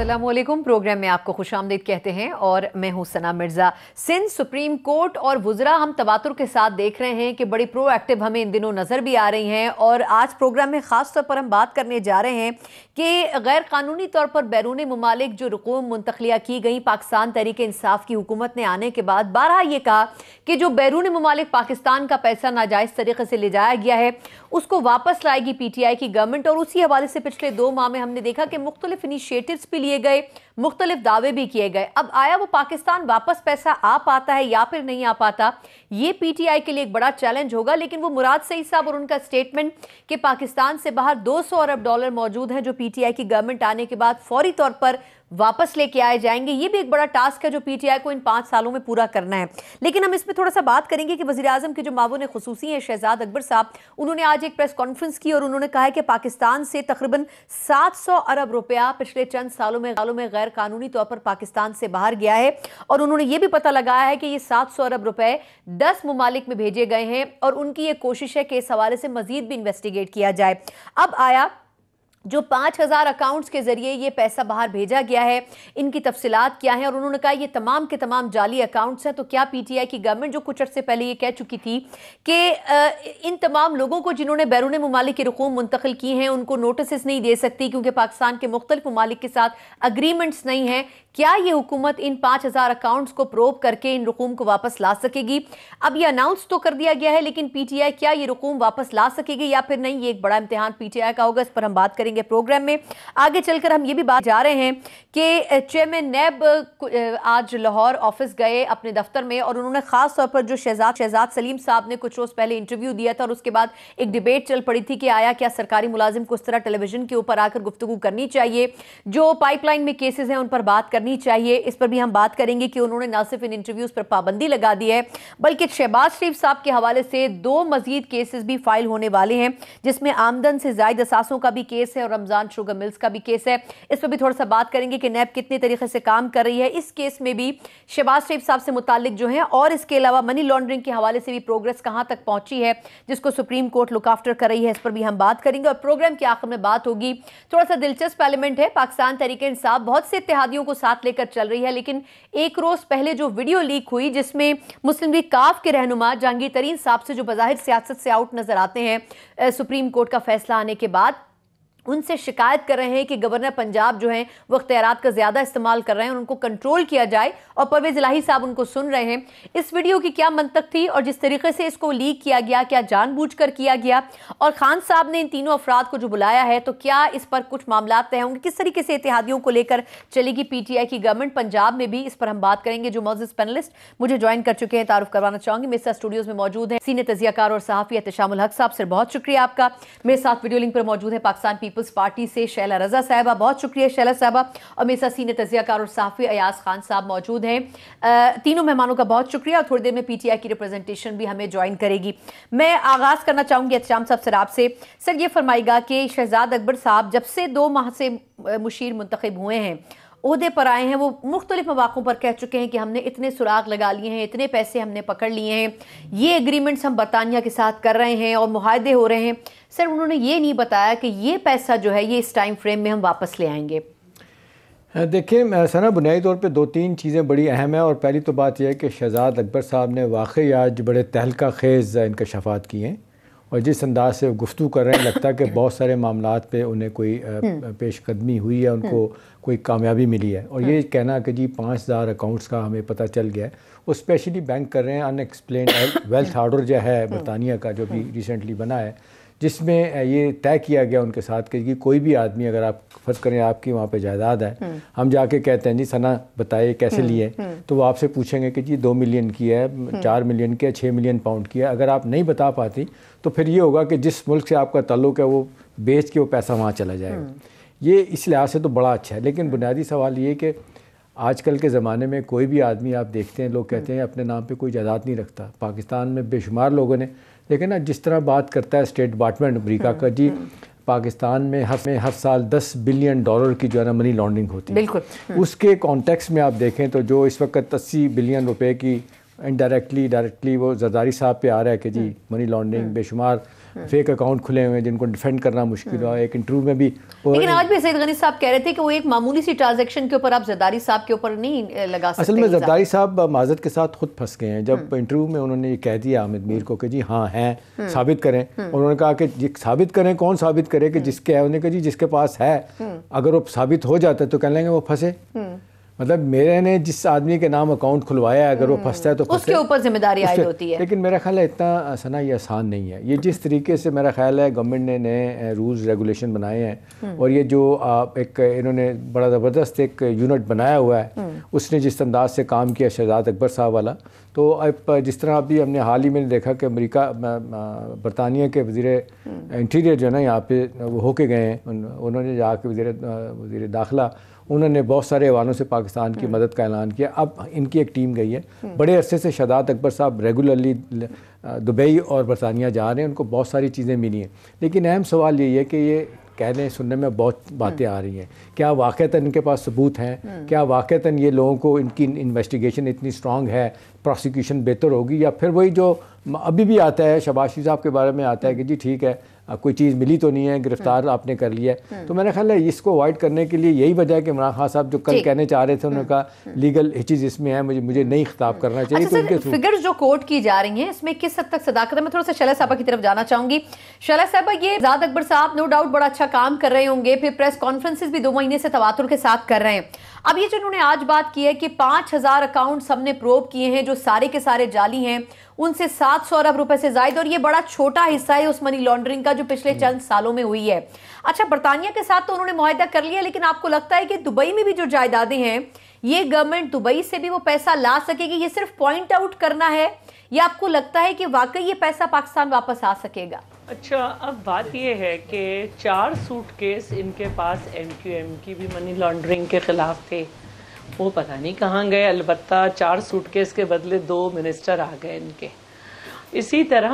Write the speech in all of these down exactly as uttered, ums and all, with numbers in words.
अस्सलाम वालेकुम। प्रोग्राम में आपको खुशामदीद कहते हैं और मैं हूं सना मिर्जा। सिंध सुप्रीम कोर्ट और वुज़रा हम तवातुर के साथ देख रहे हैं कि बड़ी प्रोएक्टिव हमें इन दिनों नज़र भी आ रही हैं और आज प्रोग्राम में ख़ास तौर पर हम बात करने जा रहे हैं कि गैर कानूनी तौर पर बैरून ममालिक जो रकूम मुंतकलिया की गई पाकिस्तान तहरीक इंसाफ की हुकूमत ने आने के बाद बारहा ये कहा कि जो बैरून ममालिक पाकिस्तान का पैसा नाजायज़ तरीके से ले जाया गया है उसको वापस लाएगी पी टी आई की गवर्नमेंट। और उसी हवाले से पिछले दो माह में हमने देखा कि मुख्तलिफ इनिशिएटिव्स भी लिए गए, मुख्तलिफ दावे भी किए गए। अब आया वो पाकिस्तान वापस पैसा आ पाता है या फिर नहीं आ पाता, ये पी टी आई के लिए एक बड़ा चैलेंज होगा। लेकिन वो मुराद सईद साहब और उनका स्टेटमेंट कि पाकिस्तान से बाहर दो सौ अरब डॉलर मौजूद हैं जो पी टी आई की गवर्नमेंट आने के बाद फौरी तौर पर वापस लेके आए जाएंगे, ये भी एक बड़ा टास्क है जो पी टी आई को इन पाँच सालों में पूरा करना है। लेकिन हम इसमें थोड़ा सा बात करेंगे कि वज़ीर आज़म के जो मावून खुसूसी हैं शहजाद अकबर साहब, उन्होंने आज एक प्रेस कॉन्फ्रेंस की और उन्होंने कहा है कि पाकिस्तान से तकरीबन सात सौ अरब रुपया पिछले चंद सालों में सालों में गैर कानूनी तौर पर पाकिस्तान से बाहर गया है। और उन्होंने ये भी पता लगाया है कि ये सात सौ अरब रुपए दस ममालिक में भेजे गए हैं और उनकी ये कोशिश है कि इस हवाले से मजीद भी इन्वेस्टिगेट किया जाए। अब आया जो पाँच हज़ार अकाउंट्स के ज़रिए ये पैसा बाहर भेजा गया है, इनकी तफसीलात क्या हैं। और उन्होंने कहा ये तमाम के तमाम जाली अकाउंट्स हैं। तो क्या पी टी आई की गवर्नमेंट जो कुछ अर्से पहले ये कह चुकी थी कि इन तमाम लोगों को जिन्होंने बैरून ममालिक की रकूम मुंतकिल की हैं उनको नोटिस नहीं दे सकती क्योंकि पाकिस्तान के मुख्तलिफ ममालिक के साथ अग्रीमेंट्स नहीं हैं, क्या ये हुकूमत इन पाँच हज़ार अकाउंट्स को प्रोब करके इन रकूम को वापस ला सकेगी? अब ये अनाउंस तो कर दिया गया है लेकिन पी टी आई क्या ये रकूम वापस ला सकेगी या फिर नहीं, ये एक बड़ा इम्तिहान पी टी आई का होगा। इस पर हम बात करेंगे प्रोग्राम में। आगे चलकर हम ये भी बात जा रहे हैं कि चेयरमैन नैब आज लाहौर ऑफिस गए अपने दफ्तर में और उन्होंने खास तौर पर जो शहजाद शहजाद सलीम साहब ने कुछ रोज पहले इंटरव्यू दिया था और उसके बाद एक डिबेट चल पड़ी थी कि आया क्या सरकारी मुलाजिम को इस तरह टेलीविजन के ऊपर आकर गुफ्तगू करनी चाहिए, जो पाइपलाइन में केसेस हैं उन पर बात करनी चाहिए। इस पर भी हम बात करेंगे कि उन्होंने न सिर्फ इन इंटरव्यूज पर पाबंदी लगा दी है बल्कि शहबाज शरीफ साहब के हवाले से दो मजीद केसेस भी फाइल होने वाले हैं जिसमें आमदन से जायद असासों का भी केस है और रमजान शुगर मिल्स का भी केस है। इस पर भी थोड़ा सा बात करेंगे कि नैब कितने तरीके से काम कर रही है इस केस में भी शहबाज शरीफ साहब से मुतालिक जो है, और इसके अलावा मनी लॉन्ड्रिंग के हवाले से भी प्रोग्रेस कहां तक पहुंची है जिसको सुप्रीम कोर्ट लुक आफ्टर कर रही है, इस पर भी हम बात करेंगे। और प्रोग्राम के आखिर में बात होगी थोड़ा सा दिलचस्प एलिमेंट है, पाकिस्तान तहरीक इंसाफ बहुत से इत्तेहादियों को साथ लेकर चल रही है लेकिन एक रोज पहले जो वीडियो लीक हुई जिसमें मुस्लिम लीग काफ के रहनुमा जहांगीर तरीन साहब से जो बज़ाहिर सियासत से आउट नजर आते हैं सुप्रीम कोर्ट का फैसला आने के बाद, उनसे शिकायत कर रहे हैं कि गवर्नर पंजाब जो हैं वो इख्तियारात का ज़्यादा इस्तेमाल कर रहे हैं, उनको कंट्रोल किया जाए और परवेज़ इलाही साहब उनको सुन रहे हैं। इस वीडियो की क्या मंतक थी और जिस तरीके से इसको लीक किया गया क्या जानबूझकर किया गया, और खान साहब ने इन तीनों अफराद को जो बुलाया है तो क्या इस पर कुछ मामला तय होंगे, किस तरीके से इत्तेहादियों को लेकर चलेगी पी टी आई की गवर्नमेंट पंजाब में भी, इस पर हम बात करेंगे। जो मौजूद पैनलिस्ट मुझे ज्वाइन कर चुके हैं तारुफ करवाना चाहूंगी, मेरे साथ स्टूडियोज में मौजूद है सीनियर तजियाकार और सहाफ़ी एहतशामुल हक साहब, सर बहुत शुक्रिया आपका। मेरे साथ वीडियो लिंक पर मौजूद है पाकिस्तान पीपल्स पार्टी से शैला रजा साहबा, बहुत शुक्रिया शैला साहबा, और मेरे साथ सीनियर तजियाकार और सहाफ़ी अयाज खान साहब मौजूद हैं। तीनों मेहमानों का बहुत शुक्रिया और थोड़ी देर में पी टी आई की रिप्रेजेंटेशन भी हमें ज्वाइन करेगी। मैं आगाज़ करना चाहूँगी एहतशाम साहब सर आपसे। सर ये फरमाइएगा कि शहजाद अकबर साहब जब से दो माह से मुशीर मुंतखब हुए हैं, ओहदे पर आए हैं, वो मुख्तलिफ मौक़ों पर कह चुके हैं कि हमने इतने सुराग लगा लिए हैं, इतने पैसे हमने पकड़ लिए हैं, ये एग्रीमेंट्स हम बरतानिया के साथ कर रहे हैं और मुआहदे हो रहे हैं। सर उन्होंने ये नहीं बताया कि ये पैसा जो है ये इस टाइम फ्रेम में हम वापस ले आएंगे। देखिए सना, बुनियादी तौर पे दो तीन चीज़ें बड़ी अहम हैं और पहली तो बात यह है कि शहजाद अकबर साहब ने वाकई आज बड़े तहलका खेज़ इंकशाफात किए हैं और जिस अंदाज से गुफ्तगू कर रहे हैं लगता है कि बहुत सारे मामलात पे उन्हें कोई पेशकदमी हुई है, उनको कोई कामयाबी मिली है। और ये कहना कि जी पाँच हज़ार अकाउंट्स का हमें पता चल गया है, वो स्पेशली बैंक कर रहे हैं अनएक्सप्लेन्ड वेल्थ ऑर्डर जो है बरतानिया का जो भी रिसेंटली बना है, जिसमें ये तय किया गया उनके साथ कि कोई भी आदमी अगर आप फ़र्ज़ करें आपकी वहाँ पे जायदाद है, हम जाके कहते हैं जी सना बताइए कैसे लिए, तो वो आपसे पूछेंगे कि जी दो मिलियन की है, चार मिलियन की है, छः मिलियन पाउंड की है। अगर आप नहीं बता पाती तो फिर ये होगा कि जिस मुल्क से आपका ताल्लुक़ है वो बेच के वो पैसा वहाँ चला जाएगा। ये इस लिहाज से तो बड़ा अच्छा है। लेकिन बुनियादी सवाल ये कि आजकल के ज़माने में कोई भी आदमी आप देखते हैं लोग कहते हैं अपने नाम पे कोई जायदाद नहीं रखता। पाकिस्तान में बेशुमार लोगों ने, लेकिन ना जिस तरह बात करता है स्टेट डिपार्टमेंट अमरीका का, जी पाकिस्तान में हर में हर साल दस बिलियन डॉलर की जो है ना मनी लॉन्ड्रिंग होती है। बिल्कुल उसके कॉन्टेक्स्ट में आप देखें तो जो इस वक्त अस्सी बिलियन रुपए की इनडायरेक्टली डायरेक्टली वो जरदारी साहब पे आ रहा है कि जी मनी लॉन्ड्रिंग बेशुमार فیک اکاؤنٹ کھلے ہوئے ہیں جن کو ڈیفینڈ کرنا مشکل ہوا. ایک انٹرویو میں بھی لیکن آج بھی سید غنی صاحب کہہ رہے تھے کہ وہ ایک معمولی سی ٹرانزیکشن کے اوپر آپ زرداری صاحب کے اوپر نہیں لگا سکتے. اصل میں زرداری صاحب معذرت کے ساتھ خود پھنس گئے ہیں. جب انٹرویو میں انہوں نے یہ کہہ دیا حامد میر کو کہ جی ہاں ہیں ثابت کریں, انہوں نے کہا کہ جی ثابت کریں, کون ثابت کرے کہ جس کے ہے, انہوں نے کہا جی جس کے پاس ہے, اگر وہ ثابت ہو جاتا ہے تو کہہ لیں گے وہ پھنسے. مطلب میرے نے جس آدمی کے نام اکاؤنٹ کھلوایا ہے اگر وہ پھنستا ہے تو اس کے اوپر ذمہ داری عائد ہوتی ہے. لیکن میرا خیال ہے اتنا سنا یہ آسان نہیں ہے. یہ جس طریقے سے میرا خیال ہے گورنمنٹ نے نئے رولز ریگولیشن بنائے ہیں اور یہ جو ایک انہوں نے بڑا زبردست ایک یونٹ بنایا ہوا ہے, اس نے جس انداز سے کام کیا شہزاد اکبر صاحب والا, تو اب جس طرح ابھی ہم نے حال ہی میں دیکھا کہ امریکہ برطانیہ کے وزیر انٹیریئر جو ہے نا یہاں پہ وہ ہو کے گئے ہیں, انہوں نے جا کے وزیر وزیر داخلہ انہوں نے بہت سارے حوالوں سے پاکستان کی مدد کا اعلان کیا. اب ان کی ایک ٹیم گئی ہے. بڑے عرصے سے شہزاد اکبر صاحب ریگولرلی دبئی اور برطانیہ جا رہے ہیں, ان کو بہت ساری چیزیں ملی ہیں. لیکن اہم سوال یہی ہے کہ یہ کہنے سننے میں بہت باتیں آ رہی ہیں, کیا واقعتاً ان کے پاس ثبوت ہیں؟ کیا واقعتاً یہ لوگوں کو ان کی انویسٹیگیشن اتنی اسٹرانگ ہے, پروسیکیوشن بہتر ہوگی, یا پھر وہی جو ابھی بھی آتا ہے شہباز شریف صاحب کے بارے میں آتا ہے کہ جی ٹھیک ہے کوئی چیز ملی تو نہیں ہے, گرفتار آپ نے کر لیا ہے. تو میں نے خیال ہے اس کو اوائڈ کرنے کے لیے یہی وجہ ہے کہ عمران خان صاحب جو کل کہنے چاہ رہے تھے, انہوں نے کہا لیگل ہچیز اس میں ہے, مجھے مجھے نہیں خطاب کرنا چاہیے. تو ان کے فگرز جو کوٹ کی جا رہی ہیں اس میں کس حد تک صداقت ہے؟ میں تھوڑا سا شعلہ صاحبہ کی طرف جانا چاہوں گی. شعلہ صاحبہ, یہ شہزاد اکبر صاحب نو ڈاؤٹ بڑا اچھا کام کر رہے ہوں گے, پھر پریس کانفرنسز بھی دو مہینے سے تواتر کے ساتھ کر رہے ہیں. اب یہ جو انہوں نے آج بات کی ہے کہ پانچ ہزار اکاؤنٹس ہم نے پروب کیے ہیں جو سارے کے سارے جعلی ہیں, ان سے سات سو ارب روپے سے زائد, اور یہ بڑا چھوٹا حصہ ہے اس منی لانڈرنگ کا جو پچھلے چند سالوں میں ہوئی ہے. اچھا, برطانیہ کے ساتھ تو انہوں نے معاہدہ کر لیا, لیکن آپ کو لگتا ہے کہ دبئی میں بھی جو جائیدادیں ہیں یہ گورنمنٹ دبئی سے بھی وہ پیسہ لا سکے گی؟ یہ صرف پوائنٹ آؤٹ کرنا ہے یا آپ کو لگتا ہے کہ واقعی یہ پیسہ پاکستان واپس آ سکے گا؟ اچھا, اب بات یہ ہے کہ چار سوٹ کیس ان کے پاس ایم کیو ایم کی بھی منی لانڈرنگ کے خلاف تھے, وہ پتہ نہیں کہاں گئے. البتہ چار سوٹ کیس کے بدلے دو منسٹر آ گئے ان کے. اسی طرح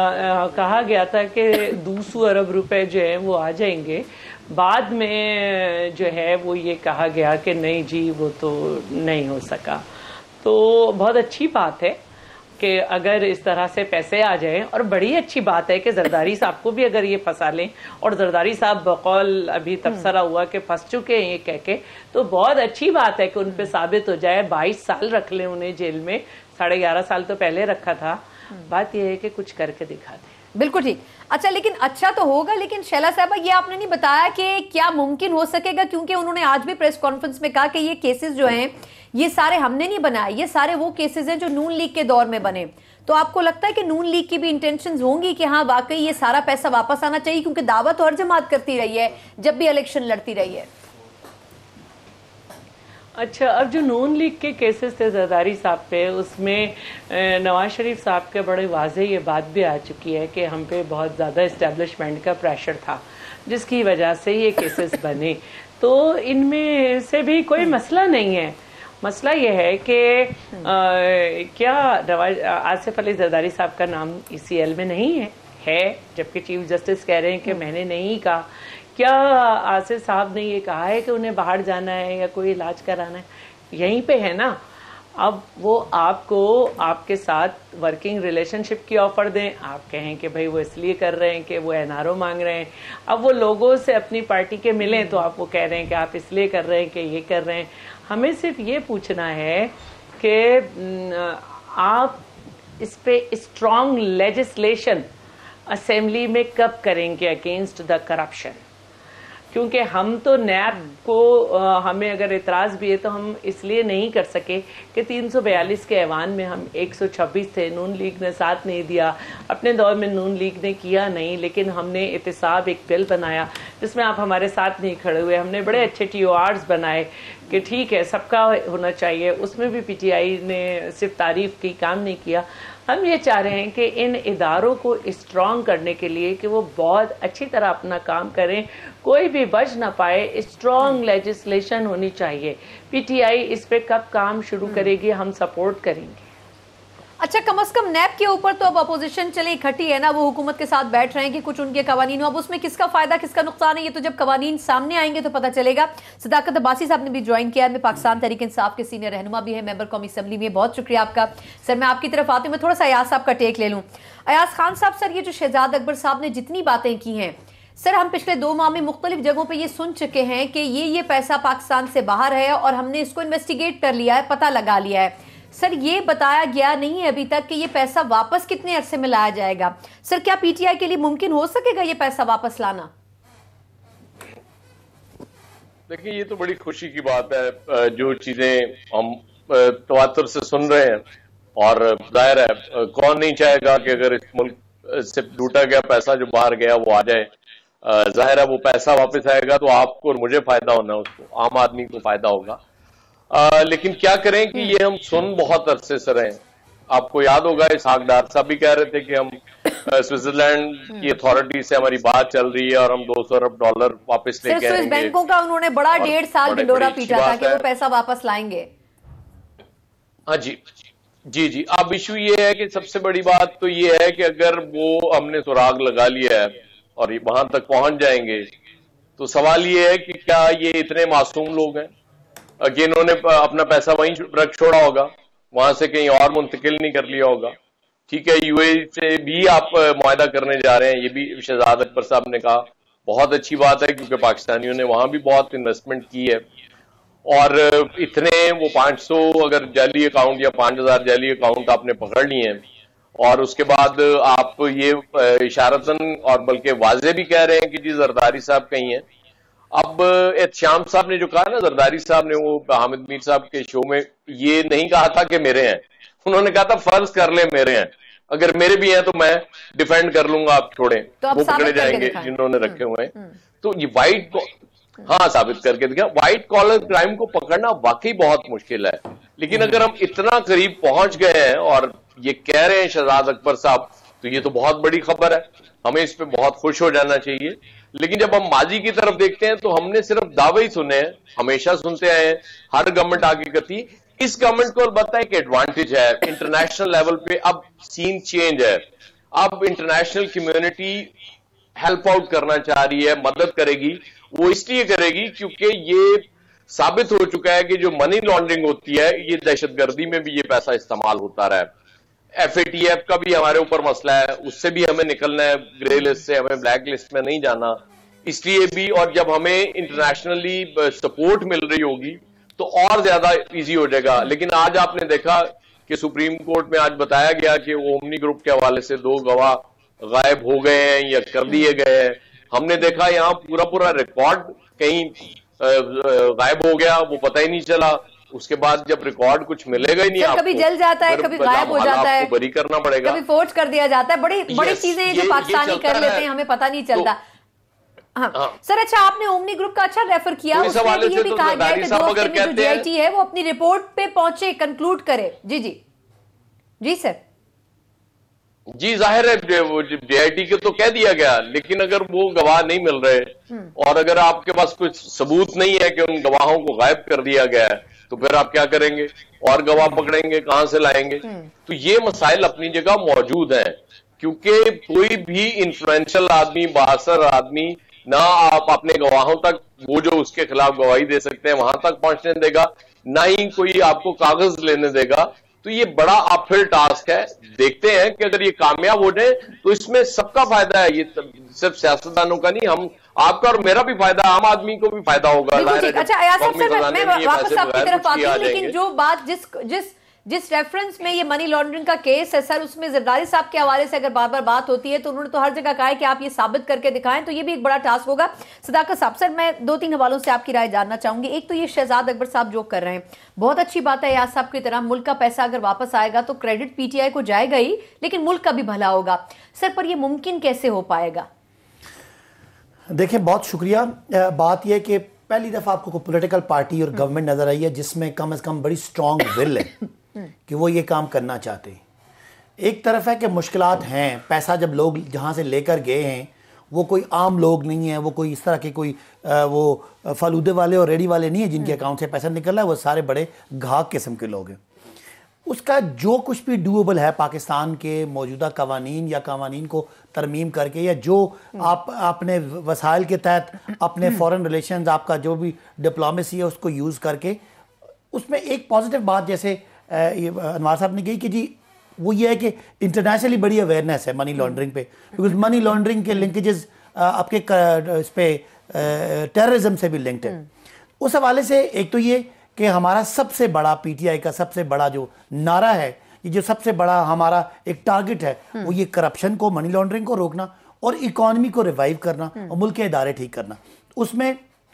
کہا گیا تھا کہ دو سو ارب روپے جو ہیں وہ آ جائیں گے. بعد میں جو ہے وہ یہ کہا گیا کہ نہیں جی وہ تو نہیں ہو سکا. تو بہت اچھی بات ہے کہ اگر اس طرح سے پیسے آ جائیں, اور بڑی اچھی بات ہے کہ زرداری صاحب کو بھی اگر یہ پھنسا لیں, اور زرداری صاحب بقول ابھی تبصرہ ہوا کہ پھنس چکے ہیں یہ کہہ کے, تو بہت اچھی بات ہے کہ ان پہ ثابت ہو جائے. بائیس سال رکھ لیں انہیں جیل میں, ساڑھے گیارہ سال تو پہلے رکھا تھا. بات یہ ہے کہ کچھ کر کے دکھا دیں. بالکل ٹھیک. اچھا, لیکن اچھا تو ہوگا, لیکن شعلہ صاحبہ یہ آپ نے نہیں بتایا کہ کیا ممکن ہو سکے گا, کیونکہ انہوں نے آج بھی پریس کانفرنس میں کہا کہ یہ کیسز جو ہیں یہ سارے ہم نے نہیں بنائے, یہ سارے وہ کیسز ہیں جو نون لیگ کے دور میں بنے. تو آپ کو لگتا ہے کہ نون لیگ کی بھی انٹینشنز ہوں گی کہ ہاں واقعی یہ سارا پیسہ واپس آنا چاہیے, کیونکہ دعوت اور جماعت کرتی رہی ہے جب بھی الیکشن لڑتی رہی ہے؟ اچھا, اب جو نون لیگ کے کیسز تھے زرداری صاحب پہ, اس میں نواز شریف صاحب کے بڑے واضح یہ بات بھی آ چکی ہے کہ ہم پہ بہت زیادہ اسٹیبلشمنٹ کا پریشر تھا جس کی وجہ سے یہ کیسز بنے. تو ان میں سے بھی کوئی مسئلہ نہیں ہے. مسئلہ یہ ہے کہ کیا نواز آصف علی زرداری صاحب کا نام ای سی ایل میں نہیں ہے ہے جبکہ چیف جسٹس کہہ رہے ہیں کہ میں نے نہیں کہا. کیا آصف صاحب نے یہ کہا ہے کہ انہیں باہر جانا ہے یا کوئی علاج کرانا ہے؟ یہیں پہ ہے نا. اب وہ آپ کو آپ کے ساتھ ورکنگ ریلیشن شپ کی آفر دیں, آپ کہیں کہ بھائی وہ اس لیے کر رہے ہیں کہ وہ این آر او مانگ رہے ہیں. اب وہ لوگوں سے اپنی پارٹی کے ملیں تو آپ وہ کہہ رہے ہیں کہ آپ اس لیے کر رہے ہیں کہ یہ کر رہے ہیں. ہمیں صرف یہ پوچھنا ہے کہ آپ اس پہ اسٹرانگ لیجسلیشن اسمبلی میں کب کریں گے اگینسٹ دا کرپشن, کیونکہ ہم تو نیب کو ہمیں اگر اعتراض بھی ہے تو ہم اس لیے نہیں کر سکے کہ تین سو بیالیس کے ایوان میں ہم ایک سو چھبیس تھے, نون لیگ نے ساتھ نہیں دیا, اپنے دور میں نون لیگ نے کیا نہیں, لیکن ہم نے احتساب ایک بل بنایا جس میں آپ ہمارے ساتھ نہیں کھڑے ہوئے. ہم نے بڑے اچھے ٹی او آرز بنائے کہ ٹھیک ہے سب کا ہونا چاہیے, اس میں بھی پی ٹی آئی نے صرف تعریف کی, کام نہیں کیا. ہم یہ چاہ رہے ہیں کہ ان اداروں کو اسٹرانگ کرنے کے لیے کہ وہ بہت اچھی طرح اپنا کام کریں, کوئی بھی بچ نہ پائے, اسٹرانگ لیجسلیشن ہونی چاہیے. پی ٹی آئی اس پہ کب کام شروع کرے گی, ہم سپورٹ کریں گے. اچھا کم از کم نیب کے اوپر تو اب اپوزیشن چلے اکٹھی ہے نا, وہ حکومت کے ساتھ بیٹھ رہے ہیں کہ کچھ ان کے قوانین ہو, اب اس میں کس کا فائدہ کس کا نقصان ہے یہ تو جب قوانین سامنے آئیں گے تو پتہ چلے گا. صداقت عباسی صاحب نے بھی جوائن کیا ہے, میں پاکستان تحریک انصاف کے سینئر رہنما بھی ہے, ممبر قومی اسمبلی میں, بہت شکریہ آپ کا. سر میں آپ کی طرف آتی ہوں, میں تھوڑا سا ایاز صاحب کا ٹیک لے لوں. ایاز خان صاحب, سر یہ جو شہزاد اکبر صاحب نے جتنی باتیں کی ہیں سر, ہم پچھلے دو ماہ میں مختلف جگہوں پہ یہ سن چکے ہیں کہ یہ یہ پیسہ پاکستان سے باہر ہے اور ہم نے اس کو انویسٹیگیٹ کر لیا ہے, پتہ لگا لیا ہے. سر یہ بتایا گیا نہیں ہے ابھی تک کہ یہ پیسہ واپس کتنے عرصے میں لایا جائے گا. سر کیا پی ٹی آئی کے لیے ممکن ہو سکے گا یہ پیسہ واپس لانا؟ دیکھیں یہ تو بڑی خوشی کی بات ہے, جو چیزیں ہم تواتر سے سن رہے ہیں, اور ظاہر ہے کون نہیں چاہے گا کہ اگر اس ملک سے لوٹا گیا پیسہ جو باہر گیا وہ آ جائے. ظاہر ہے وہ پیسہ واپس آئے گا تو آپ کو اور مجھے فائدہ ہونا, اس کو عام آدمی کو فائدہ ہوگا. لیکن کیا کریں کہ یہ ہم سن بہت عرصے سے رہے ہیں. آپ کو یاد ہوگا اسحاق ڈار صاحب بھی کہہ رہے تھے کہ ہم سوئٹزرلینڈ کی اتھارٹی سے ہماری بات چل رہی ہے اور ہم دو سو ارب ڈالر واپس لے کے آئیں گے. بینکوں کا انہوں نے بڑا ڈیڑھ سال ڈنڈورا پیٹا تھا کہ وہ پیسہ واپس لائیں گے. ہاں جی جی جی اب ایشو یہ ہے کہ سب سے بڑی بات تو یہ ہے کہ اگر وہ ہم نے سراغ لگا لیا ہے اور وہاں تک پہنچ جائیں گے تو سوال یہ ہے کہ کیا یہ اتنے معصوم لوگ ہیں کہ انہوں نے اپنا پیسہ وہیں رکھ چھوڑا ہوگا, وہاں سے کہیں اور منتقل نہیں کر لیا ہوگا. ٹھیک ہے, یو اے سے بھی آپ معاہدہ کرنے جا رہے ہیں, یہ بھی شہزاد اکبر صاحب نے کہا, بہت اچھی بات ہے کیونکہ پاکستانیوں نے وہاں بھی بہت انویسٹمنٹ کی ہے. اور اتنے وہ پانچ سو اگر جعلی اکاؤنٹ یا پانچ ہزار جعلی اکاؤنٹ آپ نے پکڑ لیے ہیں, اور اس کے بعد آپ یہ اشارتاً اور بلکہ واضح بھی کہہ رہے ہیں کہ جی زرداری صاحب کہیں ہیں. اب احتشام صاحب نے جو کہا نا, زرداری صاحب نے وہ حامد میر صاحب کے شو میں یہ نہیں کہا تھا کہ میرے ہیں, انہوں نے کہا تھا فرض کر لیں میرے ہیں, اگر میرے بھی ہیں تو میں ڈیفینڈ کر لوں گا, آپ چھوڑیں, وہ پکڑے جائیں گے جنہوں نے رکھے ہوئے ہیں. تو یہ وائٹ ہاں ثابت کر کے دکھا, وائٹ کالر کرائم کو پکڑنا واقعی بہت مشکل ہے. لیکن اگر ہم اتنا قریب پہنچ گئے ہیں اور یہ کہہ رہے ہیں شہزاد اکبر صاحب, تو یہ تو بہت بڑی خبر ہے, ہمیں اس پہ بہت خوش ہو جانا چاہیے. لیکن جب ہم ماضی کی طرف دیکھتے ہیں تو ہم نے صرف دعوے ہی سنے ہیں, ہمیشہ سنتے آئے ہیں, ہر گورنمنٹ آگے کرتی. اس گورنمنٹ کو البتہ ایک ایڈوانٹیج ہے انٹرنیشنل لیول پہ, اب سین چینج ہے, اب انٹرنیشنل کمیونٹی ہیلپ آؤٹ کرنا چاہ رہی ہے, مدد کرے گی. وہ اس لیے کرے گی کیونکہ یہ ثابت ہو چکا ہے کہ جو منی لانڈرنگ ہوتی ہے یہ دہشت گردی میں بھی یہ پیسہ استعمال ہوتا رہا ہے. ایف اے ٹی ایف کا بھی ہمارے اوپر مسئلہ ہے, اس سے بھی ہمیں نکلنا ہے, گرے لسٹ سے ہمیں بلیک لسٹ میں نہیں جانا, اس لیے بھی. اور جب ہمیں انٹرنیشنلی سپورٹ مل رہی ہوگی تو اور زیادہ ایزی ہو جائے گا. لیکن آج آپ نے دیکھا کہ سپریم کورٹ میں آج بتایا گیا کہ وہ اومنی گروپ کے حوالے سے دو گواہ غائب ہو گئے ہیں یا کر دیے گئے ہیں. ہم نے دیکھا یہاں پورا پورا ریکارڈ کہیں غائب ہو گیا, وہ پتہ ہی نہیں چلا. اس کے بعد جب ریکارڈ کچھ ملے گا ہی نہیں, کبھی جل جاتا ہے, کبھی غائب ہو جاتا ہے, بری کرنا پڑے گا, کبھی فورج کر دیا جاتا ہے. بڑی بڑی چیزیں جو پاکستانی کر لیتے ہیں, ہمیں پتہ نہیں چلتا. ہاں سر, اچھا آپ نے اومنی گروپ کا اچھا ریفر کیا, اس میں بھی یہ بھی کہا گیا کہ دو ہفتے میں جو ڈی آئی ٹی ہے وہ اپنی رپورٹ پہ پہنچے, کنکلوڈ کرے. جی جی جی سر. جی ظاہر ہے ڈی آئی ٹی کے تو کہہ دیا گیا, لیکن اگر وہ گواہ نہیں مل رہے اور اگر آپ کے پاس کچھ ثبوت نہیں ہے کہ ان گواہوں کو غائب کر دیا گیا ہے, تو پھر آپ کیا کریں گے, اور گواہ پکڑیں گے, کہاں سے لائیں گے؟ تو یہ مسائل اپنی جگہ موجود ہیں, کیونکہ کوئی بھی انفلوئنشل آدمی, بااثر آدمی نہ آپ اپنے گواہوں تک وہ جو اس کے خلاف گواہی دے سکتے ہیں وہاں تک پہنچنے دے گا, نہ ہی کوئی آپ کو کاغذ لینے دے گا. تو یہ بڑا اپ ہل ٹاسک ہے. دیکھتے ہیں کہ اگر یہ کامیاب ہو جائے تو اس میں سب کا فائدہ ہے, یہ صرف سیاستدانوں کا نہیں, ہم آپ کا اور میرا بھی فائدہ, عام آدمی کو بھی فائدہ ہوگا. اچھا ایاز صاحب سے میں واپس آپ کی طرف آتی ہوں, لیکن جو بات جس جس جس ریفرنس میں یہ منی لانڈرنگ کا کیس ہے سر, اس میں زرداری صاحب کے حوالے سے اگر بار بار بات ہوتی ہے تو انہوں نے تو ہر جگہ کہا ہے کہ آپ یہ ثابت کر کے دکھائیں, تو یہ بھی ایک بڑا ٹاسک ہوگا. صداقت صاحب, سر میں دو تین حوالوں سے آپ کی رائے جاننا چاہوں گی. ایک تو یہ شہزاد اکبر صاحب جو کر رہے ہیں, بہت اچھی بات ہے ایاز صاحب کی طرح, ملک کا پیسہ اگر واپس آئے گا تو کریڈٹ پی ٹی آئی کو جائے گا ہی, لیکن ملک کا بھی بھلا ہوگا. سر پر یہ ممکن کیسے ہو پائے گا؟ دیکھیں بہت شکریہ. بات یہ کہ پہلی دفعہ آپ کو کوئی پولیٹیکل پارٹی اور گورنمنٹ نظر آئی ہے جس میں کم از کم بڑی سٹرونگ ول ہے کہ وہ یہ کام کرنا چاہتے ہیں. ایک طرف ہے کہ مشکلات ہیں, پیسہ جب لوگ جہاں سے لے کر گئے ہیں وہ کوئی عام لوگ نہیں ہیں, وہ کوئی اس طرح کے کوئی وہ فالودے والے اور ریڈی والے نہیں ہیں جن کے اکاؤنٹ سے پیسہ نکل رہا ہے, وہ سارے بڑے گھاگ قسم کے لوگ ہیں. اس کا جو کچھ بھی ڈویبل ہے پاکستان کے موجودہ قوانین یا قوانین کو ترمیم کر کے، یا جو آپ اپنے وسائل کے تحت اپنے فورن ریلیشنز، آپ کا جو بھی ڈپلومیسی ہے اس کو یوز کر کے، اس میں ایک پازیٹیو بات جیسے انوار صاحب نے کہی کہ جی وہ یہ ہے کہ انٹرنیشنلی بڑی اویئرنیس ہے منی لانڈرنگ پہ، بیکاز منی لانڈرنگ کے لنکیجز آپ کے اس پہ ٹیررزم سے بھی لنکڈ ہے. اس حوالے سے ایک تو یہ کہ ہمارا سب سے بڑا پی ٹی آئی کا سب سے بڑا جو نعرہ ہے، یہ جو سب سے بڑا ہمارا ایک ٹارگٹ ہے، وہ یہ کرپشن کو، منی لانڈرنگ کو روکنا اور اکانومی کو ریوائیو کرنا اور ملک کے ادارے ٹھیک کرنا. اس میں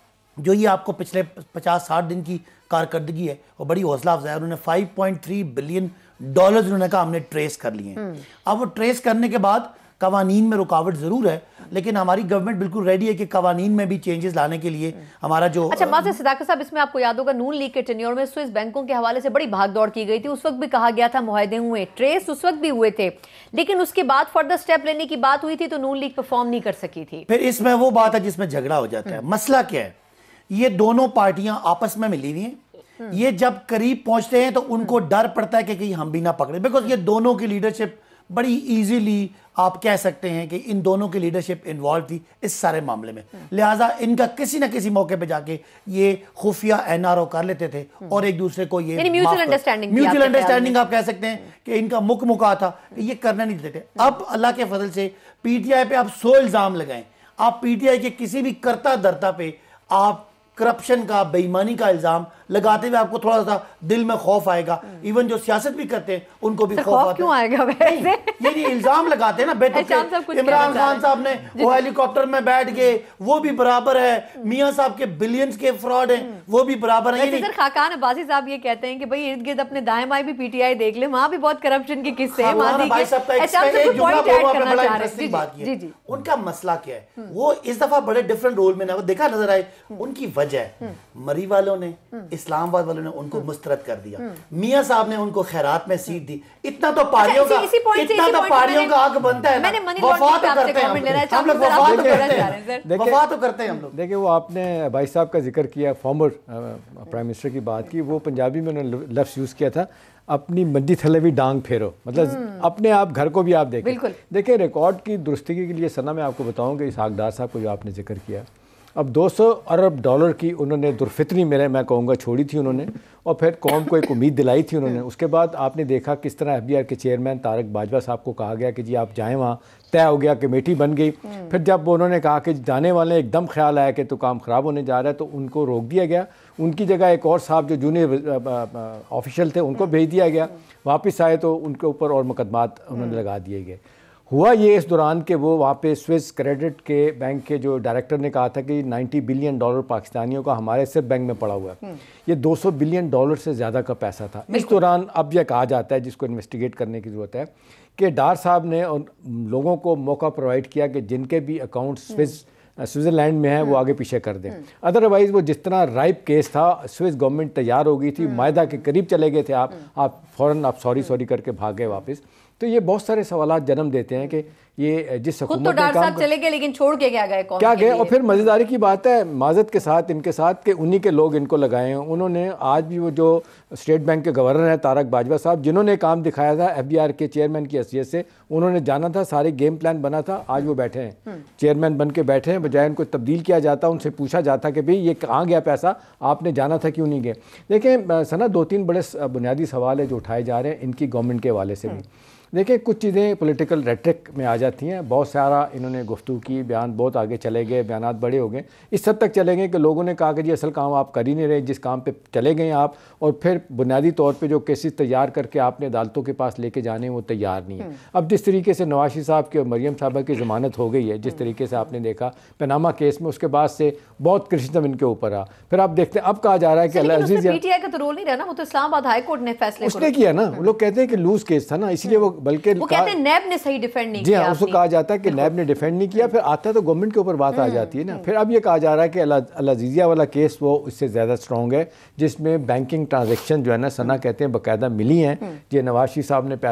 جو یہ آپ کو پچھلے پچاس ساٹھ دن کی کارکردگی ہے وہ بڑی حوصلہ افزا ہے. انہوں نے five point three billion dollars انہوں نے کہا ہم نے ٹریس کر لیے ہیں. اب وہ ٹریس کرنے کے بعد قوانین میں رکاوٹ ضرور ہے، لیکن ہماری گورنمنٹ بالکل ریڈی ہے کہ قوانین میں بھی چینجز لانے کے لیے ہمارا جو... اچھا معزز صداقت صاحب، اس میں آپ کو یاد ہوگا نون لیگ کے ٹینیور میں سوئس بینکوں کے حوالے سے بڑی بھاگ دوڑ کی گئی تھی. اس وقت بھی کہا گیا تھا معاہدے ہوئے، ٹریس اس وقت بھی ہوئے تھے، لیکن اس کے بعد فردر سٹیپ لینے کی بات ہوئی تھی تو نون لیگ پرفارم نہیں کر سکی تھی. پھر اس میں وہ بات ہے جس میں جھگڑا ہو جاتا ہے. مسئلہ کیا ہے؟ یہ دونوں پارٹیاں آپس میں ملی ہوئی ہیں. یہ جب قریب پہنچتے ہیں تو ان کو ڈر پڑتا ہے کہ کہیں ہم بھی نہ پکڑے، بیکاز یہ دونوں کی لیڈرشپ بڑی ایزیلی آپ کہہ سکتے ہیں کہ ان دونوں کی لیڈرشپ انوالو تھی اس سارے معاملے میں. لہٰذا ان کا کسی نہ کسی موقع پہ جا کے یہ خفیہ این آر او کر لیتے تھے اور ایک دوسرے کو یہ میوچل انڈرسٹینڈنگ میوچل انڈرسٹینڈنگ آپ کہہ سکتے ہیں کہ ان کا مک مکا تھا کہ یہ کرنے نہیں دیتے. اب اللہ کے فضل سے پی ٹی آئی پہ آپ سو الزام لگائیں، آپ پی ٹی آئی کے کسی بھی کرتا درتا پہ آپ کرپشن کا، بے ایمانی کا الزام لگاتے ہوئے آپ کو تھوڑا سا دل میں خوف آئے گا. ایون جو سیاست بھی کرتے ہیں ان کو بھی خوف آتا ہے. کیوں آئے گا ویسے؟ یہ الزام لگاتے ہیں نا بیٹے. عمران خان صاحب نے وہ ہیلی کاپٹر میں بیٹھ کے وہ بھی برابر ہے، میاں صاحب کے بلینز کے فراڈ ہیں وہ بھی برابر ہیں. سر خاقان عباسی صاحب یہ کہتے ہیں کہ بھئی ارد گرد اپنے دائیں بائیں بھی پی ٹی آئی دیکھ لیں، وہاں بھی بہت کرپشن کے قصے ہیں. ان کا مسئلہ کیا ہے؟ وہ اس دفعہ بڑے ڈیفرنٹ رول میں دیکھا نظر آئے. ان کی وجہ ہے مری والوں نے، اسلام آباد والوں نے ان کو مسترد کر دیا، میاں صاحب نے ان کو خیرات میں سیٹ دی. اتنا تو پاریوں کا اتنا تو پاریوں کا حق بنتا ہے نا. وفا تو کرتے ہیں ہم لوگ، وفا تو کرتے ہیں وفا تو کرتے ہیں ہم لوگ. دیکھیں وہ آپ نے بھائی صاحب کا ذکر کیا، فارمر پرائم منسٹر کی بات کی، وہ پنجابی میں انہوں نے لفظ یوز کیا تھا اپنی منڈی تھلے بھی ڈانگ پھیرو، مطلب اپنے آپ گھر کو بھی آپ دیکھیں. دیکھیں ریکارڈ کی درستگی کے لیے سنا میں آپ کو بتاؤں کہ اسحاق ڈار صاحب کو جو آپ نے ذکر کیا، اب دو سو ارب ڈالر کی انہوں نے درفتنی میرے میں کہوں گا چھوڑی تھی انہوں نے، اور پھر قوم کو ایک امید دلائی تھی انہوں نے. اس کے بعد آپ نے دیکھا کس طرح ایف بی آر کے چیئرمین طارق باجوہ صاحب کو کہا گیا کہ جی آپ جائیں، وہاں طے ہو گیا، کمیٹی بن گئی. پھر جب انہوں نے کہا کہ جانے والے ایک دم خیال آیا کہ تو کام خراب ہونے جا رہا ہے تو ان کو روک دیا گیا. ان کی جگہ ایک اور صاحب جو جونیئر آفیشل تھے ان کو بھیج دیا گیا. واپس آئے تو ان کے اوپر اور مقدمات انہوں نے لگا دیے گئے. ہوا یہ اس دوران کہ وہ وہاں پہ سوئس کریڈٹ کے بینک کے جو ڈائریکٹر نے کہا تھا کہ نائنٹی بلین ڈالر پاکستانیوں کا ہمارے صرف بینک میں پڑا ہوا ہے. یہ دو سو بلین ڈالر سے زیادہ کا پیسہ تھا. اس دوران اب یہ کہا جاتا ہے، جس کو انویسٹیگیٹ کرنے کی ضرورت ہے، کہ ڈار صاحب نے لوگوں کو موقع پرووائڈ کیا کہ جن کے بھی اکاؤنٹ سوئس سوئٹزرلینڈ میں ہیں وہ آگے پیچھے کر دیں. ادروائز وہ جس طرح رائپ کیس تھا، سوئس گورنمنٹ تیار ہو گئی تھی، معاہدہ کے قریب چلے گئے تھے آپ آپ فوراً آپ سوری سوری کر کے بھاگ گئے واپس. تو یہ بہت سارے سوالات جنم دیتے ہیں کہ یہ جس حکومت تو ڈار صاحب چلے گئے لیکن چھوڑ کے کیا گئے کیا گئے. اور پھر مزیداری کی بات ہے معذرت کے ساتھ ان کے ساتھ کہ انہی کے لوگ ان کو لگائے ہیں. انہوں نے آج بھی وہ جو اسٹیٹ بینک کے گورنر ہیں طارق باجوہ صاحب، جنہوں نے کام دکھایا تھا ایف بی آر کے چیئرمین کی حیثیت سے، انہوں نے جانا تھا، سارے گیم پلان بنا تھا، آج وہ بیٹھے ہیں چیئرمین بن کے بیٹھے ہیں. بجائے ان کو تبدیل کیا جاتا، ان سے پوچھا جاتا کہ بھئی یہ کہاں گیا پیسہ، آپ نے جانا تھا کیوں نہیں گئے. دیکھیں سنا دو تین بڑے بنیادی سوال ہیں جو اٹھائے جا رہے ہیں ان کی گورنمنٹ کے حوالے سے بھی. دیکھیں کچھ چیزیں پولیٹیکل ریٹرک میں آ جاتی ہیں. بہت سارا انہوں نے گفتگو کی، بیان بہت آگے چلے گئے، بیانات بڑے ہو گئے، اس حد تک چلے گئے کہ لوگوں نے کہا کہ جی اصل کام آپ کر ہی نہیں رہے، جس کام پہ چلے گئے آپ، اور پھر بنیادی طور پہ جو کیسز تیار کر کے آپ نے عدالتوں کے پاس لے کے جانے وہ تیار نہیں ہیں. اب جس طریقے سے نواز شریف صاحب کی اور مریم صاحبہ کی ضمانت ہو گئی ہے، جس طریقے سے آپ نے دیکھا پیناما کیس میں، اس کے بعد سے بہت کرشتم ان کے اوپر آ. پھر آپ دیکھتے ہیں اب کہا جا رہا ہے کہ عزیز پی ٹی آئی کا تو رول نہیں رہا نا، وہ تو اسلام آباد ہائی کورٹ نے فیصلے اس نے کیا نا. وہ لوگ کہتے ہیں کہ لوز کیس تھا نا، اس لیے وہ بلکہ وہ کہتے ہیں نیب نے صحیح ڈیفینڈ نہیں جی کیا. ہاں اس کو کہا جاتا ہے کہ نیب نے ڈیفینڈ نہیں کیا. پھر آتا ہے تو گورنمنٹ کے اوپر بات آ جاتی ہے نا. پھر اب یہ کہا جا رہا ہے کہ العزیزیہ والا کیس وہ اس سے زیادہ سٹرونگ ہے، جس میں بینکنگ ٹرانزیکشن جو ہے نا سنا کہتے ہیں باقاعدہ ملی ہیں. یہ نواز شریف صاحب نے پیسہ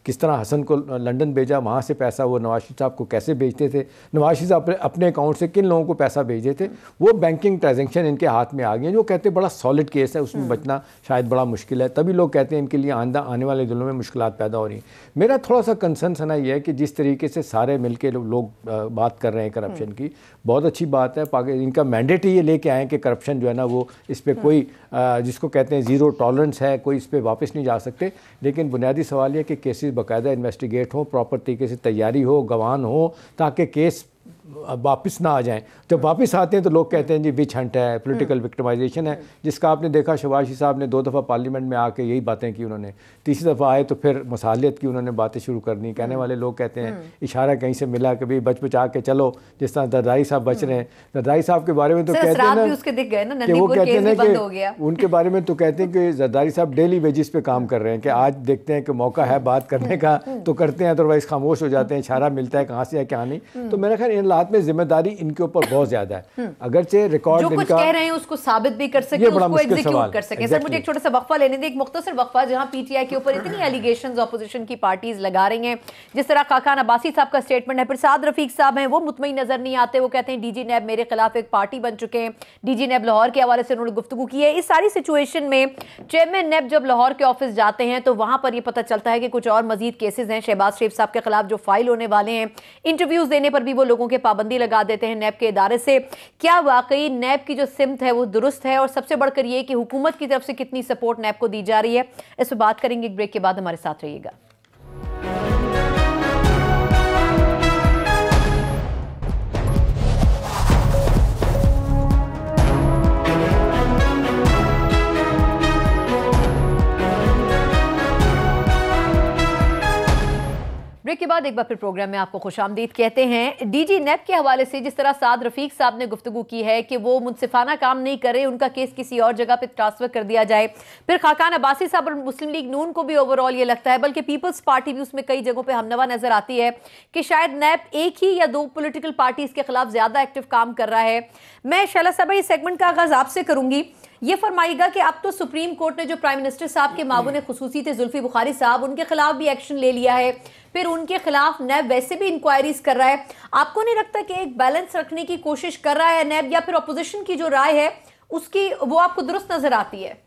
کس طرح حسن کو لنڈن بھیجا, وہاں سے پیسہ وہ نواز شریف صاحب کو کیسے بھیجتے تھے, نواز شریف صاحب اپنے اکاؤنٹ سے کن لوگوں کو پیسہ بھیجتے تھے, وہ بینکنگ ٹرانزیکشن ان کے ہاتھ میں آ گئی ہیں, جو کہتے ہیں بڑا سالڈ کیس ہے, اس میں بچنا شاید بڑا مشکل ہے, تبھی لوگ کہتے ہیں ان کے لیے آندہ آنے والے دنوں میں مشکلات پیدا ہو رہی ہیں. میرا تھوڑا سا کنسرن سنا یہ ہے کہ جس طریقے سے سارے مل کے لوگ بات کر رہے ہیں کرپشن کی, بہت اچھی بات ہے, ان کا مینڈیٹ ہی یہ لے کے آئے کہ کرپشن جو ہے نا وہ اس پہ کوئی جس کو کہتے ہیں زیرو ٹالرنس ہے, کوئی اس پہ واپس نہیں جا سکتے. لیکن بنیادی سوال یہ کہ کیسز باقاعدہ انویسٹیگیٹ ہوں, پراپر طریقے سے تیاری ہو, گواہان ہو, تاکہ کیس واپس نہ آ جائیں. جب واپس آتے ہیں تو لوگ کہتے ہیں جی وچ ہنٹ ہے, پولیٹیکل وکٹمائزیشن ہے, جس کا آپ نے دیکھا شہباز شریف صاحب نے دو دفعہ پارلیمنٹ میں آ کے یہی باتیں کی انہوں نے, تیسری دفعہ آئے تو پھر مصالحت کی انہوں نے باتیں شروع کر دی. کہنے والے لوگ کہتے ہیں اشارہ کہیں سے ملا کہ بھئی بچ بچا کے چلو, جس طرح زرداری صاحب بچ رہے ہیں. زرداری صاحب کے بارے میں تو کہتے ہیں نا کہ وہ کہتے ہیں کہ ان کے بارے میں تو کہتے ہیں کہ زرداری صاحب ڈیلی ویجز پہ کام کر رہے ہیں, کہ آج دیکھتے ہیں کہ موقع ہے بات کرنے کا تو کرتے ہیں, ادروائز خاموش ہو جاتے ہیں, اشارہ ملتا ہے کہاں سے ہے کہاں نہیں. تو میرا خیال ان حالات میں ذمہ داری ان کے اوپر بہت زیادہ ہے, اگرچہ ریکارڈ جو کچھ کہہ رہے ہیں اس کو ثابت بھی کر سکیں, اس کو ایگزیکیوٹ کر سکیں. سر مجھے ایک چھوٹا سا وقفہ لینے دیں, ایک مختصر وقفہ, جہاں پی ٹی آئی کے اوپر اتنی ایلیگیشنز اپوزیشن کی پارٹیز لگا رہی ہیں, جس طرح خاقان عباسی صاحب کا سٹیٹمنٹ ہے, پھر سعد رفیق صاحب ہیں وہ مطمئن نظر نہیں آتے, وہ کہتے ہیں ڈی جی نیب میرے خلاف ایک پارٹی بن چکے ہیں. ڈی جی نیب لاہور کے حوالے سے انہوں نے گفتگو کی ہے. اس ساری سچویشن میں چیئرمین نیب جب لاہور کے آفس جاتے ہیں تو وہاں پر یہ پتہ چلتا ہے کہ کچھ اور مزید کیسز ہیں شہباز شریف صاحب کے خلاف جو فائل ہونے والے ہیں. انٹرویوز دینے پر بھی وہ لوگوں کے پابندی لگا دیتے ہیں نیب کے ادارے سے. کیا واقعی نیب کی جو سمت ہے وہ درست ہے, اور سب سے بڑھ کر یہ کہ حکومت کی طرف سے کتنی سپورٹ نیب کو دی جا رہی ہے, اس پہ بات کریں گے ایک بریک کے بعد. ہمارے ساتھ رہیے گا. بریک کے بعد ایک بار پھر پروگرام میں آپ کو خوش آمدید کہتے ہیں. ڈی جی نیب کے حوالے سے جس طرح سعد رفیق صاحب نے گفتگو کی ہے کہ وہ منصفانہ کام نہیں کرے, ان کا کیس کسی اور جگہ پہ ٹرانسفر کر دیا جائے. پھر خاقان عباسی صاحب اور مسلم لیگ نون کو بھی اوور آل یہ لگتا ہے, بلکہ پیپلز پارٹی بھی اس میں کئی جگہوں پہ ہمنوا نظر آتی ہے, کہ شاید نیب ایک ہی یا دو پولیٹیکل پارٹیز کے خلاف زیادہ ایکٹیو کام کر رہا ہے. میں شیلا صاحبہ یہ سیگمنٹ کا آغاز آپ سے کروں گی. یہ فرمائیے گا کہ اب تو سپریم کورٹ نے جو پرائم منسٹر صاحب کے معاون خصوصی تھے زلفی بخاری صاحب, ان کے خلاف بھی ایکشن لے لیا ہے, پھر ان کے خلاف نیب ویسے بھی انکوائریز کر رہا ہے. آپ کو نہیں لگتا کہ ایک بیلنس رکھنے کی کوشش کر رہا ہے نیب, یا پھر اپوزیشن کی جو رائے ہے اس کی وہ آپ کو درست نظر آتی ہے؟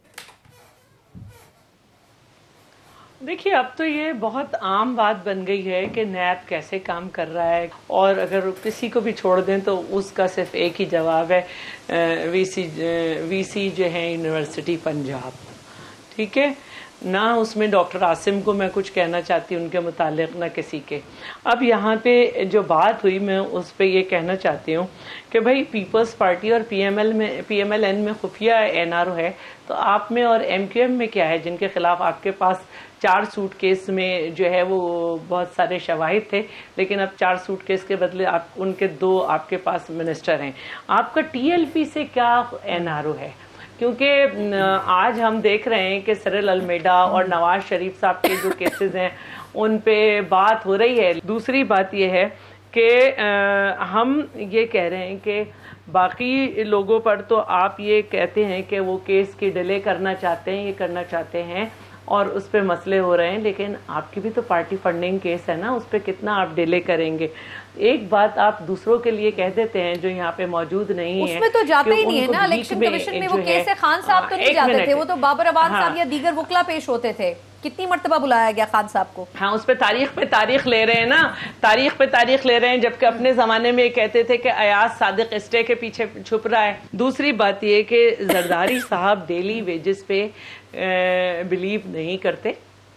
دیکھیے اب تو یہ بہت عام بات بن گئی ہے کہ نیب کیسے کام کر رہا ہے, اور اگر کسی کو بھی چھوڑ دیں تو اس کا صرف ایک ہی جواب ہے, وی سی وی سی جو ہے یونیورسٹی پنجاب. ٹھیک ہے نہ, اس میں ڈاکٹر عاصم کو میں کچھ کہنا چاہتی ہوں ان کے متعلق, نہ کسی کے. اب یہاں پہ جو بات ہوئی میں اس پہ یہ کہنا چاہتی ہوں کہ بھائی پیپلز پارٹی اور پی ایم ایل میں پی ایم ایل این میں خفیہ این آر او ہے, تو آپ میں اور ایم کیو ایم میں کیا ہے, جن کے خلاف آپ کے پاس چار سوٹ کیس میں جو ہے وہ بہت سارے شواہد تھے, لیکن اب چار سوٹ کیس کے بدلے آپ ان کے دو آپ کے پاس منسٹر ہیں. آپ کا ٹی ایل پی سے کیا این آر او ہے؟ کیونکہ آج ہم دیکھ رہے ہیں کہ سرل المیڈا اور نواز شریف صاحب کے جو کیسز ہیں ان پہ بات ہو رہی ہے. دوسری بات یہ ہے کہ ہم یہ کہہ رہے ہیں کہ باقی لوگوں پر تو آپ یہ کہتے ہیں کہ وہ کیس کی ڈیلے کرنا چاہتے ہیں, یہ کرنا چاہتے ہیں, اور اس پہ مسئلے ہو رہے ہیں, لیکن آپ کی بھی تو پارٹی فنڈنگ کیس ہے نا, اس پہ کتنا آپ ڈیلے کریں گے؟ ایک بات آپ دوسروں کے لیے کہہ دیتے ہیں جو یہاں پہ موجود نہیں ہیں, اس میں تو جاتے ہی نہیں ہے نا. الیکشن کمیشن میں وہ کیس ہے, خان صاحب تو نہیں جاتے تھے, وہ تو بابر اعوان صاحب یا دیگر وکلا پیش ہوتے تھے. کتنی مرتبہ بلایا گیا خان صاحب کو؟ ہاں, اس پہ تاریخ پہ تاریخ لے رہے ہیں نا, تاریخ پہ تاریخ لے رہے ہیں, جبکہ اپنے زمانے میں یہ کہتے تھے کہ ایاز صادق اسٹے کے پیچھے چھپ رہا ہے. دوسری بات یہ کہ زرداری صاحب ڈیلی ویجز پہ بلیو نہیں کرتے,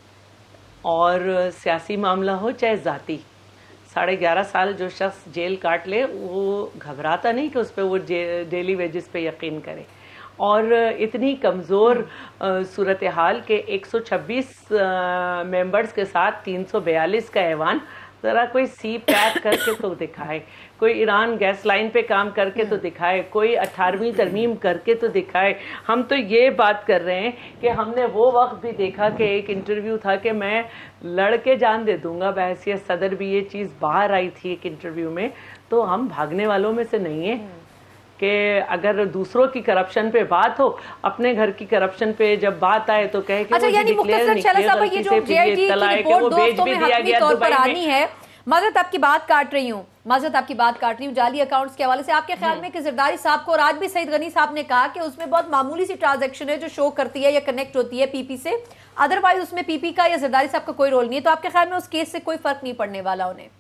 اور سیاسی معاملہ ہو چاہے ذاتی, ساڑھے گیارہ سال جو شخص جیل کاٹ لے وہ گھبراتا نہیں کہ اس پہ وہ ڈیلی ویجز پہ یقین کرے. اور اتنی کمزور صورتحال کے ایک سو چھبیس ممبرز کے ساتھ تین سو بیالیس کا ایوان, ذرا کوئی سی پیک کر کے تو دکھائے, کوئی ایران گیس لائن پہ کام کر کے تو دکھائے, کوئی اٹھارہویں ترمیم کر کے تو دکھائے. ہم تو یہ بات کر رہے ہیں کہ ہم نے وہ وقت بھی دیکھا کہ ایک انٹرویو تھا کہ میں لڑ کے جان دے دوں گا, بحیثیت صدر بھی یہ چیز باہر آئی تھی ایک انٹرویو میں, تو ہم بھاگنے والوں میں سے نہیں ہیں. کہ اگر دوسروں کی کرپشن پہ بات ہو، اپنے گھر کی کرپشن پہ جب بات آئے تو کہے کہ اچھا یعنی مختصر شہلا صاحب یہ جو جے آئی ٹی کی رپورٹ دوستوں میں حتمی طور پر آنی ہے، معذرت آپ کی بات کاٹ رہی ہوں معذرت آپ کی بات کاٹ رہی ہوں جعلی اکاؤنٹس کے حوالے سے آپ کے خیال میں کہ زرداری صاحب کو، اور آج بھی سعید غنی صاحب نے کہا کہ اس میں بہت معمولی سی ٹرانزیکشن ہے جو شو کرتی ہے یا کنیکٹ ہوتی ہے پی پی سے، ادروائز اس میں پی پی کا یا زرداری صاحب کا کوئی رول نہیں ہے، تو آپ کے خیال میں اس کیس سے کوئی فرق نہیں پڑنے والا انہیں؟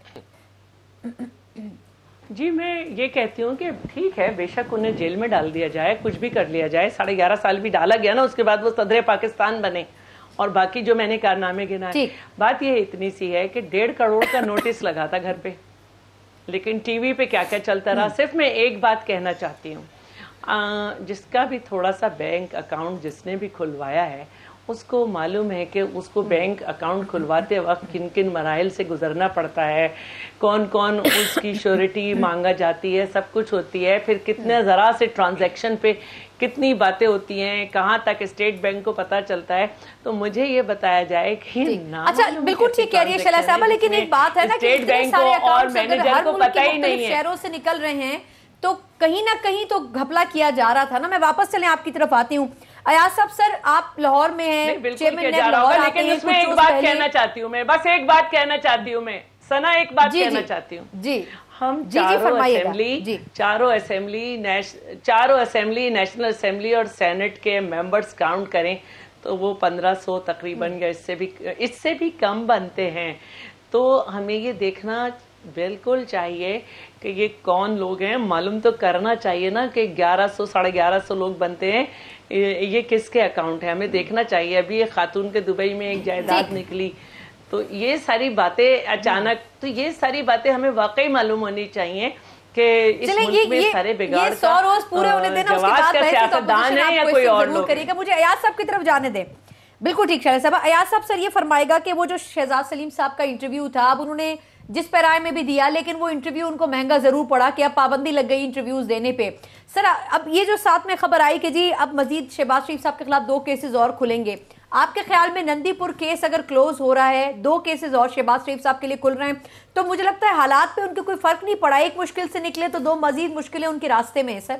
جی میں یہ کہتی ہوں کہ ٹھیک ہے، بے شک انہیں جیل میں ڈال دیا جائے، کچھ بھی کر لیا جائے، ساڑھے گیارہ سال بھی ڈالا گیا نا، اس کے بعد وہ صدر پاکستان بنے اور باقی جو میں نے کارنامے گنائے. بات یہ اتنی سی ہے کہ ڈیڑھ کروڑ کا نوٹس لگا تھا گھر پہ، لیکن ٹی وی پہ کیا کیا چلتا رہا. صرف میں ایک بات کہنا چاہتی ہوں، جس کا بھی تھوڑا سا بینک اکاؤنٹ جس نے بھی کھلوایا ہے اس کو معلوم ہے کہ اس کو بینک اکاؤنٹ کھلواتے وقت کن کن مراحل سے گزرنا پڑتا ہے، کون کون اس کی شیورٹی مانگا جاتی ہے، سب کچھ ہوتی ہے، پھر کتنے ذرا سے ٹرانزیکشن پہ کتنی باتیں ہوتی ہیں، کہاں تک اسٹیٹ بینک کو پتہ چلتا ہے. تو مجھے یہ بتایا جائے کہ اچھا بالکل ٹھیک کہہ رہی ہے شہلا صاحبہ، لیکن ایک بات ہے نا کہ اسٹیٹ بینک کو اور مینیجر کو پتہ ہی نہیں ہے، شہروں سے نکل رہے ہیں تو کہیں نہ کہیں تو گھپلا کیا جا رہا تھا نا. میں واپس چلیں آپ کی طرف آتی ہوں. ایاز صاحب سر آپ لاہور میں ہیں، بالکل جا رہا ہوگا، لیکن اس میں ایک بات کہنا چاہتی ہوں میں، بس ایک بات کہنا چاہتی ہوں میں ثنا، ایک بات کہنا چاہتی ہوں. جی ہم چاروں اسمبلی چاروں اسمبلی چاروں اسمبلی نیشنل اسمبلی اور سینٹ کے ممبرز کاؤنٹ کریں تو وہ پندرہ سو تقریباً یا اس سے بھی اس سے بھی کم بنتے ہیں. تو ہمیں یہ دیکھنا بالکل چاہیے کہ یہ کون لوگ ہیں، معلوم تو کرنا چاہیے نا کہ گیارہ سو ساڑھے گیارہ سو لوگ بنتے ہیں، یہ کس کے اکاؤنٹ ہے، ہمیں دیکھنا چاہیے. ابھی ایک خاتون کے دبئی میں ایک جائیداد نکلی، تو یہ ساری باتیں اچانک، تو یہ ساری باتیں ہمیں واقعی معلوم ہونی چاہیے کہ اس ملک میں سارے بگاڑ کا جواز کا سیاستدان ہے یا کوئی اور لوگ. مجھے ایاز صاحب کی طرف جانے دیں. بالکل ٹھیک شہلا صاحب. ایاز صاحب سر یہ فرمائے گا کہ وہ جو شہزاد سلیم صاحب کا انٹرویو تھا، اب انہوں نے جس پیرائے میں بھی دیا، لیکن وہ انٹرویو ان کو مہنگا ضرور پڑا کہ اب پابندی لگ گئی انٹرویوز دینے پہ. سر اب یہ جو ساتھ میں خبر آئی کہ جی اب مزید شہباز شریف صاحب کے خلاف دو کیسز اور کھلیں گے، آپ کے خیال میں نندی پور کیس اگر کلوز ہو رہا ہے، دو کیسز اور شہباز شریف صاحب کے لیے کھل رہے ہیں، تو مجھے لگتا ہے حالات پہ ان کے کوئی فرق نہیں پڑا، ایک مشکل سے نکلے تو دو مزید مشکلیں ان کے راستے میں ہیں. سر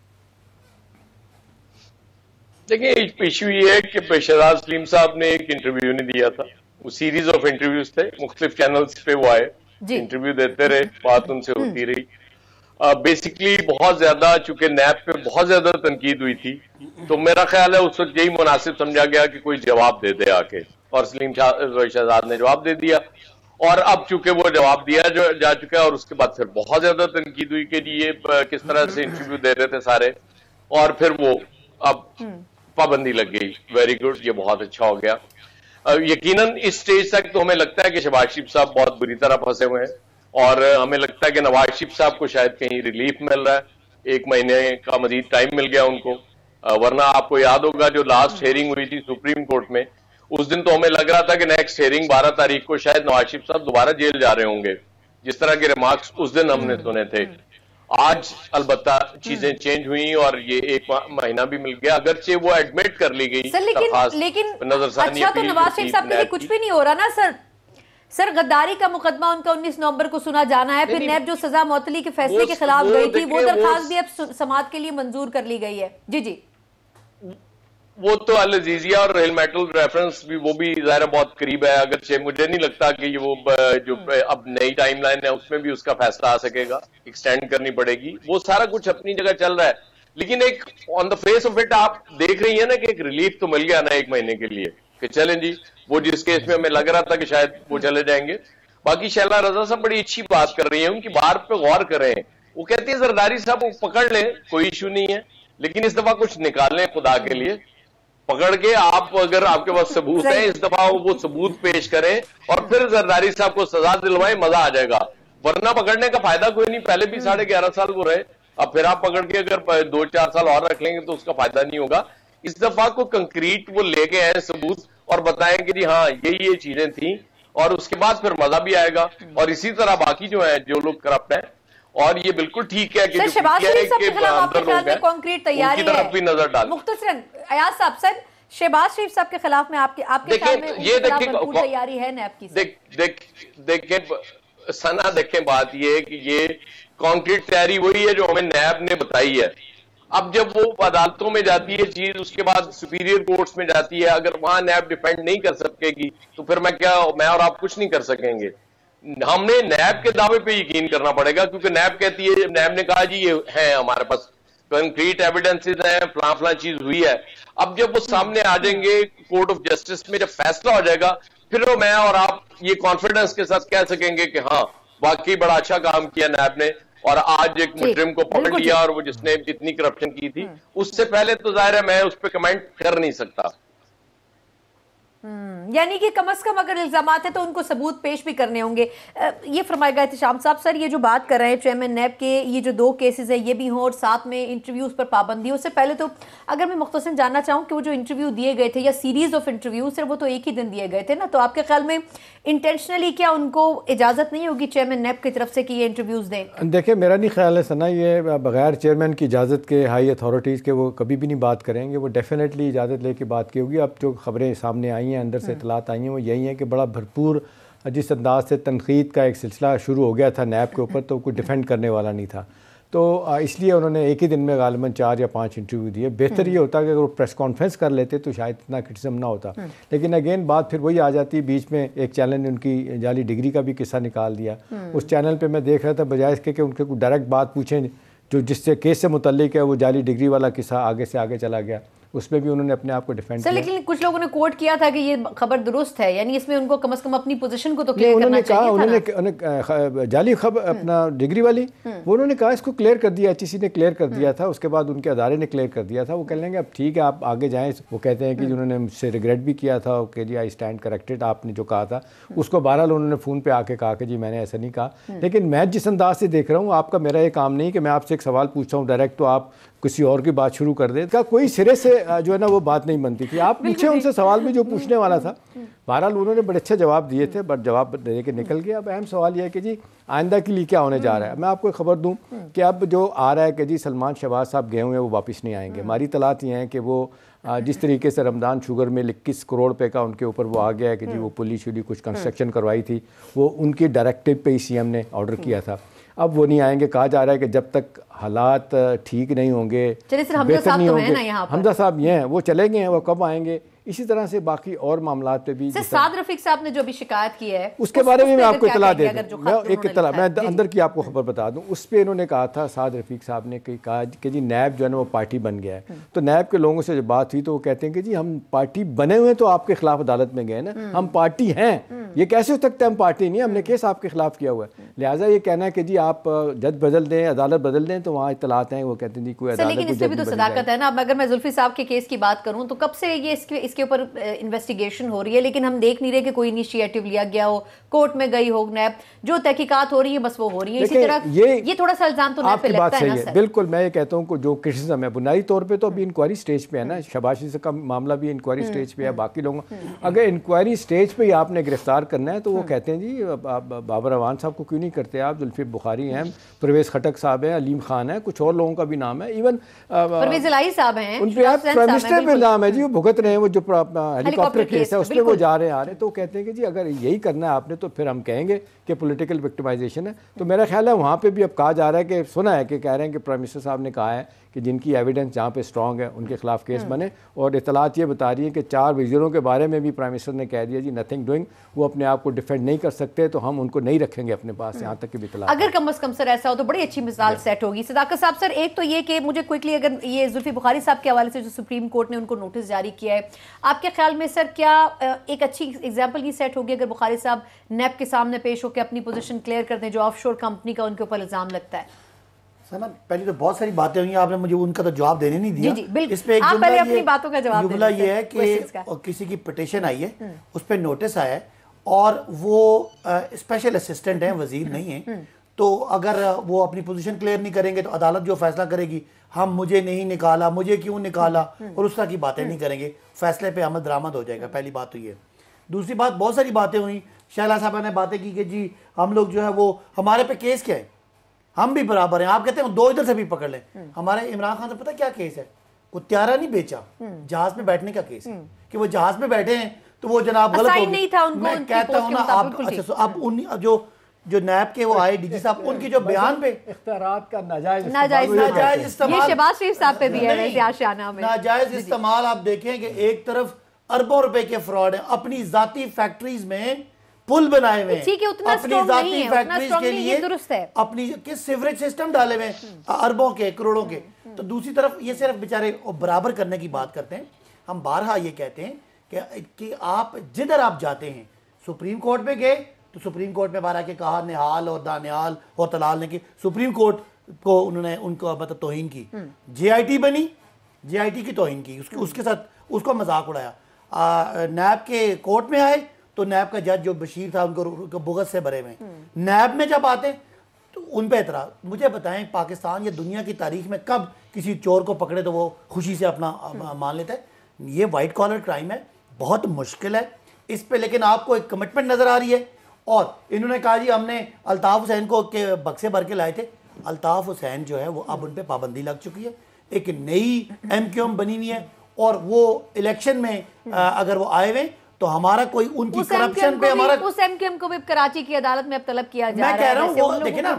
دیکھیں ایشو یہ ہے کہ شہزاد سلیم صاحب نے ایک انٹرویو نہیں دیا تھا، وہ سیریز آف انٹرویوز تھے، مختلف چینلز پہ وہ آئے، انٹرویو دیتے رہے، بات ان سے ہوتی رہی. بیسیکلی بہت زیادہ چونکہ نیب پہ بہت زیادہ تنقید ہوئی تھی، تو میرا خیال ہے اس وقت یہی مناسب سمجھا گیا کہ کوئی جواب دے دے آ کے، اور سلیم شہزاد نے جواب دے دیا. اور اب چونکہ وہ جواب دیا جو جا چکا ہے، اور اس کے بعد پھر بہت زیادہ تنقید ہوئی کہ یہ کس طرح سے انٹرویو دے رہے تھے سارے، اور پھر وہ اب پابندی لگ گئی. ویری گڈ، یہ بہت اچھا ہو گیا. یقیناً اس سٹیج تک تو ہمیں لگتا ہے کہ شہباز شریف صاحب بہت بری طرح پھنسے ہوئے ہیں، اور ہمیں لگتا ہے کہ نواز شریف صاحب کو شاید کہیں ریلیف مل رہا ہے، ایک مہینے کا مزید ٹائم مل گیا ان کو. ورنہ آپ کو یاد ہوگا جو لاسٹ ہیئرنگ ہوئی تھی سپریم کورٹ میں، اس دن تو ہمیں لگ رہا تھا کہ نیکسٹ ہیئرنگ بارہ تاریخ کو شاید نواز شریف صاحب دوبارہ جیل جا رہے ہوں گے، جس طرح کے ریمارکس اس دن ہم نے سنے تھے. آج البتہ چیزیں چینج ہوئیں اور یہ ایک مہینہ بھی مل گیا، اگرچہ وہ ایڈمٹ کر لی گئی. لیکن اچھا تو نواز شریف صاحب کے لیے کچھ بھی نہیں ہو رہا نا سر. سر غداری کا مقدمہ ان کا انیس نومبر کو سنا جانا ہے، پھر نیب جو سزا معطلی کے فیصلے کے خلاف گئی تھی وہ درخواست بھی اب سماعت کے لیے منظور کر لی گئی ہے. جی جی وہ تو العزیزیہ اور ریل میٹل ریفرنس بھی وہ بھی ظاہر بہت قریب ہے، اگرچہ مجھے نہیں لگتا کہ یہ وہ جو اب نئی ٹائم لائن ہے اس میں بھی اس کا فیصلہ آ سکے گا، ایکسٹینڈ کرنی پڑے گی. وہ سارا کچھ اپنی جگہ چل رہا ہے، لیکن ایک on the face of it آپ دیکھ رہی ہیں نا کہ ایک ریلیف تو مل گیا نا ایک مہینے کے لیے کہ چلیں جی وہ جس کیس میں ہمیں لگ رہا تھا کہ شاید وہ چلے جائیں گے. باقی شہلا رضا صاحب بڑی اچھی بات کر رہی ہیں، ان کی بات پہ غور کریں. وہ کہتی ہے زرداری صاحب وہ پکڑ لیں کوئی ایشو نہیں ہے، لیکن اس دفعہ کچھ نکالیں خدا کے لیے، پکڑ کے آپ اگر آپ کے پاس ثبوت ہے اس دفعہ وہ ثبوت پیش کریں اور پھر زرداری صاحب کو سزا دلوائیں، مزہ آ جائے گا. ورنہ پکڑنے کا فائدہ کوئی نہیں، پہلے بھی ساڑھے گیارہ سال وہ رہے، اب پھر آپ پکڑ کے اگر دو چار سال اور رکھ لیں گے تو اس کا فائدہ نہیں ہوگا. اس دفعہ کو کنکریٹ وہ لے کے آئے ثبوت اور بتائیں کہ جی ہاں یہ یہ چیزیں تھیں، اور اس کے بعد پھر مزہ بھی آئے گا. اور اسی طرح باقی جو ہیں جو لوگ کرپٹ ہیں، اور یہ بالکل ٹھیک ہے کہ جو شہباز شریف صاحب کے خلاف آپ کے خیال میں کانکریٹ تیاری ہے، طرف بھی نظر ڈال. مختصراً ایاز صاحب سر شہباز شریف صاحب کے خلاف میں آپ کے آپ کے خیال میں ان کے خلاف بھرپور تیاری ہے نیب کی؟ دیکھیں सना देखें, बात ये है कि ये कॉन्क्रीट तैयारी वही है जो हमें नैब ने बताई है। अब जब वो अदालतों में जाती है चीज, उसके बाद सुपीरियर कोर्ट्स में जाती है, अगर वहां नैब डिफेंड नहीं कर सकेगी तो फिर मैं क्या मैं और आप कुछ नहीं कर सकेंगे। हमने नैब के दावे पे यकीन करना पड़ेगा, क्योंकि नैब कहती है, नैब ने कहा जी ये है हमारे पास कंक्रीट एविडेंसेस हैं, फलां फलां चीज हुई है। अब जब वो सामने आ जाएंगे कोर्ट ऑफ जस्टिस में, जब फैसला हो जाएगा, फिर वो मैं और आप ये कॉन्फिडेंस के साथ कह सकेंगे कि हाँ वाकई बड़ा अच्छा काम किया नैब ने, और आज एक मुजरिम को पकड़ लिया, और वो जिसने इतनी करप्शन की थी। उससे पहले तो जाहिर है मैं उस पर कमेंट कर नहीं सकता। यानी कि कम से कम अगर इल्जामात है तो उनको सबूत पेश भी करने होंगे। ये फरमाएगा एहतिशाम साहब। सर, ये जो बात कर रहे हैं चेयरमैन नैब के, ये जो दो केसेस है ये भी हों और साथ में इंटरव्यूज पर पाबंदी, उससे पहले तो अगर मैं मुख्तसर जानना चाहूँ कि वो जो इंटरव्यू दिए गए थे या सीरीज ऑफ इंटरव्यू, सिर्फ वो तो एक ही दिन दिए गए थे ना, तो आपके ख्याल में इंटेंशनली क्या उनको इजाज़त नहीं होगी चेयरमैन नैब की तरफ से कि ये इंटरव्यूज दें? देखिए, मेरा नहीं ख्याल है सना, ये बगैर चेयरमैन की इजाज़त के हाई अथॉरिटीज़ के वो कभी भी नहीं बात करेंगे। वो डेफिनेटली इजाज़त लेके बात की होगी। अब जो खबरें सामने आई हैं, अंदर से इतलात आई हैं, वो यही है कि बड़ा भरपूर जिस अंदाज से तनकीद का एक सिलसिला शुरू हो गया था नैब के ऊपर, तो कोई डिफेंड करने वाला नहीं था, तो इसलिए उन्होंने एक ही दिन में गालिबन चार या पांच इंटरव्यू दिए। बेहतर ये होता कि अगर वो प्रेस कॉन्फ्रेंस कर लेते तो शायद इतना क्रिटिसिज्म ना होता। लेकिन अगेन बात फिर वही आ जाती है, बीच में एक चैनल ने उनकी जाली डिग्री का भी किस्सा निकाल दिया। उस चैनल पे मैं देख रहा था, बजाय इसके कि उनके कोई डायरेक्ट बात पूछें जो जिससे केस से मुतल्लिक है, वो जाली डिग्री वाला किस्सा आगे से आगे चला गया, उसमें भी उन्होंने अपने आप को डिफेंड किया। लेकिन कुछ लोगों ने कोट किया था कि ये खबर दुरुस्त है, यानी इसमें उनको कम से कम अपनी पोजीशन को तो क्लियर करना चाहिए था। उन्होंने उन्होंने जाली खबर अपना डिग्री वाली, वो उन्होंने कहा इसको क्लियर कर दिया, एचईसी ने क्लियर कर दिया था, उसके बाद उनके अदारे ने क्लियर कर दिया था। वो कह लेंगे अब ठीक है आप आगे जाएं। वो कहते हैं कि उन्होंने मुझसे रिग्रेट भी किया था कि जी आई स्टैंड करेक्टेड, आपने जो कहा था उसको बहरहाल उन्होंने फ़ोन पे आके कहा कि जी मैंने ऐसा नहीं कहा। लेकिन मैं जिस अंदाज से देख रहा हूँ, आपका मेरा ये काम नहीं कि मैं आपसे एक सवाल पूछता हूँ डायरेक्ट तो आप किसी और की बात शुरू कर दे, का कोई सिरे से जो है ना वो बात नहीं बनती थी। आप पूछे उनसे सवाल भी जो पूछने वाला था, बहरहाल उन्होंने बड़े अच्छे जवाब दिए थे, बट जवाब दे के निकल गया। अब अहम सवाल यह है कि जी आइंदा के लिए क्या होने जा रहा है। मैं आपको खबर दूं कि अब जो आ रहा है कि जी सलमान शहबाज साहब गए हुए हैं, वो वापस नहीं आएंगे। हमारी इत्तलात ये हैं कि वो जिस तरीके से रमदान शुगर में इक्कीस करोड़ रुपए का उनके ऊपर वो आ गया है कि जी वो पुलिस शुली कुछ कंस्ट्रक्शन करवाई थी, वो उनकी डायरेक्टिव पे ही सी एम ने ऑर्डर किया था। अब वो नहीं आएंगे। कहा जा रहा है कि जब तक हालात ठीक नहीं होंगे, बेहतर नहीं होंगे, हमजा साहब ये हैं, वो चले गए हैं, वो कब आएंगे। इसी तरह से बाकी और मामलात पे भी साद रफीक साहब ने जो भी शिकायत की है उसके बारे में मैं आपको इतला दे दूं। मैं एक इतला मैं अंदर की आपको खबर बता दूं। उस पे इन्होंने कहा था, साद रफीक साहब ने कहा कि जी नैब जो है ना वो पार्टी बन गया है। तो नैब के लोगों से जब बात हुई तो वो कहते हैं कि जी हम पार्टी बने हुए तो आपके खिलाफ अदालत में गए ना, हम पार्टी हैं, ये कैसे हो सकता है हम पार्टी नहीं, हमने केस आपके खिलाफ किया हुआ है। लिहाजा ये कहना है कि जी आप जज बदल दें, अदालत बदल दें, तो वहाँ इतलात हैं, वो कहते हैं जी कोई अदालत। लेकिन इससे भी तो सदाकत है ना। अब अगर मैं जुल्फी साहब के केस की बात करूं तो कब से ये इसके इसके ऊपर इन्वेस्टिगेशन हो रही है, लेकिन हम देख नहीं रहे कि कोई इनिशिएटिव लिया गया हो, कोर्ट में गई हो नैब, जो तहकीकात हो रही है बस वो हो रही है। इसी तरह ये ये थोड़ा सा इल्जाम तो नैब पे लगता है ना सर। बिल्कुल, मैं ये कहता हूँ कि जो क्रिटिसिज्म है बुनियादी तौर पे तो अभी इंक्वायरी स्टेज पे है ना, शहबाज शरीफ का मामला भी इंक्वायरी स्टेज पे है। बाकी लोगों अगर इंक्वायरी स्टेज पे ही आपने गिरफ्तार करना है तो वो कहते हैं जी बाबर अवान साहब को क्यों नहीं करते आप, जुल्फी बुखारी हैं, परवेज खटक साहब हैं, अलीम खान है, कुछ और लोगों का भी नाम है, इवन परवेज इलाही साहब हैं, उन पे प्राइम मिनिस्टर पे नाम है जी, वो भुगत रहे हैं, वो जो हेलीकॉप्टर केस है उसमें वो जा रहे हैं आ रहे हैं। तो कहते हैं कि जी अगर यही करना है आपने तो फिर हम कहेंगे कि पॉलिटिकल विक्टिमाइजेशन है। तो मेरा ख्याल है वहाँ पे भी अब कहा जा रहा है कि सुना है कि कह रहे हैं कि प्राइम मिनिस्टर साहब ने कहा है कि जिनकी एविडेंस जहाँ पे स्ट्रॉन्ग है उनके खिलाफ केस बने। और इतलात ये बता रही है कि चार वज़ीरों के बारे में भी प्राइम मिनिस्टर ने कह दिया जी नथिंग डूइंग, वो अपने आप को डिफेंड नहीं कर सकते तो हम उनको नहीं रखेंगे अपने पास, यहाँ तक की भी इतलात। अगर कम अज कम सर ऐसा हो तो बड़ी अच्छी मिसाल सेट होगी। सदाकत साहब सर, एक तो ये कि मुझे क्विकली अगर ये जुल्फी बुखारी साहब के हवाले से जो सुप्रीम कोर्ट ने उनको नोटिस जारी किया है, आपके ख्याल में सर क्या एक अच्छी एग्जाम्पल की सेट होगी अगर बुखारी साहब नैब के सामने पेश होकर अपनी पोजीशन क्लियर कर दें जो ऑफशोर कंपनी का उनके ऊपर इल्जाम लगता है? सना पहले तो बहुत सारी बातें हुई, आपने मुझे उनका तो जवाब देने नहीं दिया। जी जी, इस पे एक आप पहले अपनी बातों का जवाब जुमला ये है कि किसी की पिटीशन आई है, उस पर नोटिस आया है और वो स्पेशल असिस्टेंट हैं, वजीर नहीं है, तो अगर वो अपनी पोजीशन क्लियर नहीं करेंगे तो अदालत जो फैसला करेगी, हम मुझे नहीं निकाला, मुझे क्यों निकाला, और उस तरह की बातें नहीं करेंगे, फैसले पे अमल दरामद हो जाएगा। पहली बात तो ये। दूसरी बात, बहुत सारी बातें हुई, शैला साहब ने बातें की कि जी हम लोग जो है वो हमारे पे केस क्या है, हम भी बराबर हैं। आप कहते हैं दो इधर से भी पकड़ लें, हमारे इमरान खान से पता क्या केस है, वो त्यारा नहीं बेचा, जहाज में बैठने का केस है कि वो जहाज में बैठे हैं तो वो जनाब गलत हो गए। मैं कहता हूं ना आप, अच्छा आप उन जो جو نیب کے وہ آئے ڈی جی صاحب ان کی جو بیان پہ اختیارات کا ناجائز ناجائز ناجائز استعمال، یہ شہباز شریف صاحب پہ بھی ہے ویسے آشیانہ میں ناجائز استعمال. آپ دیکھیں کہ ایک طرف اربوں روپے کے فراڈ ہیں، اپنی ذاتی فیکٹریز میں پل بنائے ہوئے ہیں، ٹھیک ہے اتنا اپنی اسٹرانگ ذاتی نہیں ہے، اتنا فیکٹریز اسٹرانگ کے نہیں، لیے یہ درست ہے اپنی کس سیوریج سسٹم ڈالے ہوئے ہیں اربوں کے کروڑوں کے. تو دوسری طرف یہ صرف بیچارے برابر کرنے کی بات کرتے ہیں. ہم بارہا یہ کہتے ہیں کہ کہ آپ جدھر آپ جاتے ہیں، سپریم کورٹ میں گئے تو سپریم کورٹ میں بارہ کے کہا نہال اور دانیال اور طلال نے کی، سپریم کورٹ کو انہوں نے ان کو مطلب توہین کی. جے آئی ٹی بنی، جے آئی ٹی کی توہین کی، اس کے ساتھ اس کو مذاق اڑایا. نیب کے کورٹ میں آئے تو نیب کا جج جو بشیر تھا ان کو بغض سے بھرے ہوئے ہیں. نیب میں جب آتے تو ان پہ اعتراض. مجھے بتائیں پاکستان یا دنیا کی تاریخ میں کب کسی چور کو پکڑے تو وہ خوشی سے اپنا مان لیتا ہے؟ یہ وائٹ کالر کرائم ہے، بہت مشکل ہے اس پہ، لیکن آپ کو ایک کمٹمنٹ نظر آ رہی ہے. اور انہوں نے کہا جی ہم نے الطاف حسین کو کہ بکسے بھر کے لائے تھے. الطاف حسین جو ہے وہ اب ان پہ پابندی لگ چکی ہے، ایک نئی ایم کیو ایم بنی ہوئی ہے، اور وہ الیکشن میں اگر وہ آئے ہوئے تو ہمارا کوئی ان کی کرپشن پہ ہمارا اس ایم کیو ایم کو بھی کراچی کی عدالت میں اب طلب کیا جا رہا ہے. میں کہہ رہا ہوں وہ دیکھیں نا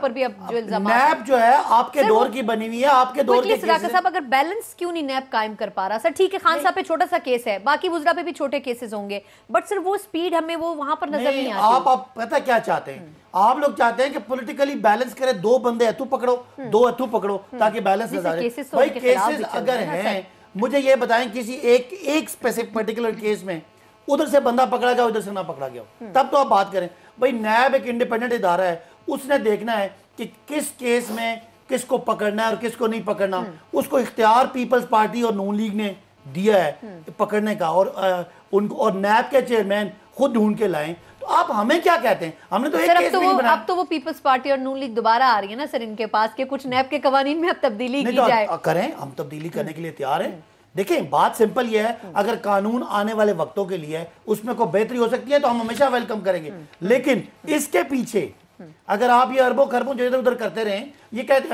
نیب جو ہے آپ کے دور کی بنی ہوئی ہے، آپ کے دور کے صداقت صاحب اگر بیلنس کیوں نہیں نیب قائم کر پا رہا؟ سر ٹھیک ہے خان صاحب پہ چھوٹا سا کیس ہے، باقی وزراء پہ بھی چھوٹے کیسز ہوں گے، بٹ سر وہ سپیڈ ہمیں وہ وہاں پر نظر نہیں آتی. آپ آپ پتہ کیا چاہتے ہیں؟ آپ لوگ چاہتے ہیں کہ پولیٹیکلی بیلنس کرے، دو بندے اتو پکڑو دو اتو پکڑو تاکہ بیلنس نظر آئے. بھائی کیسز اگر ہیں مجھے یہ بتائیں کسی ایک ایک اسپیسیفک پرٹیکولر کیس میں ادھر سے بندہ پکڑا گیا ادھر سے نہ پکڑا گیا تب تو آپ بات کریں. بھائی نیب ایک انڈیپینڈنٹ ادارہ ہے، اس نے دیکھنا ہے کہ کس کیس میں کس کو پکڑنا ہے اور کس کو نہیں پکڑنا. اس کو اختیار پیپلز پارٹی اور نون لیگ نے دیا ہے پکڑنے کا، اور ان کو اور نیب کے چیئرمین خود ڈھونڈ کے لائیں. تو آپ ہمیں کیا کہتے ہیں؟ ہم نے تو ایک کیس نہیں بنایا. اب تو وہ پیپلز پارٹی اور نون لیگ دوبارہ آ رہی ہے نا سر ان کے پاس کہ کچھ نیب کے قوانین میں اب تبدیلی کی جائے. کریں، ہم تبدیلی کرنے کے لیے تیار ہیں. دیکھیں بات سمپل یہ ہے، اگر قانون آنے والے وقتوں کے لیے اس میں کوئی بہتری ہو سکتی ہے تو ہم ہمیشہ ویلکم کریں گے. لیکن اس کے پیچھے اگر آپ یہ اربوں خربوں جو ادھر ادھر کرتے رہیں، یہ کہتے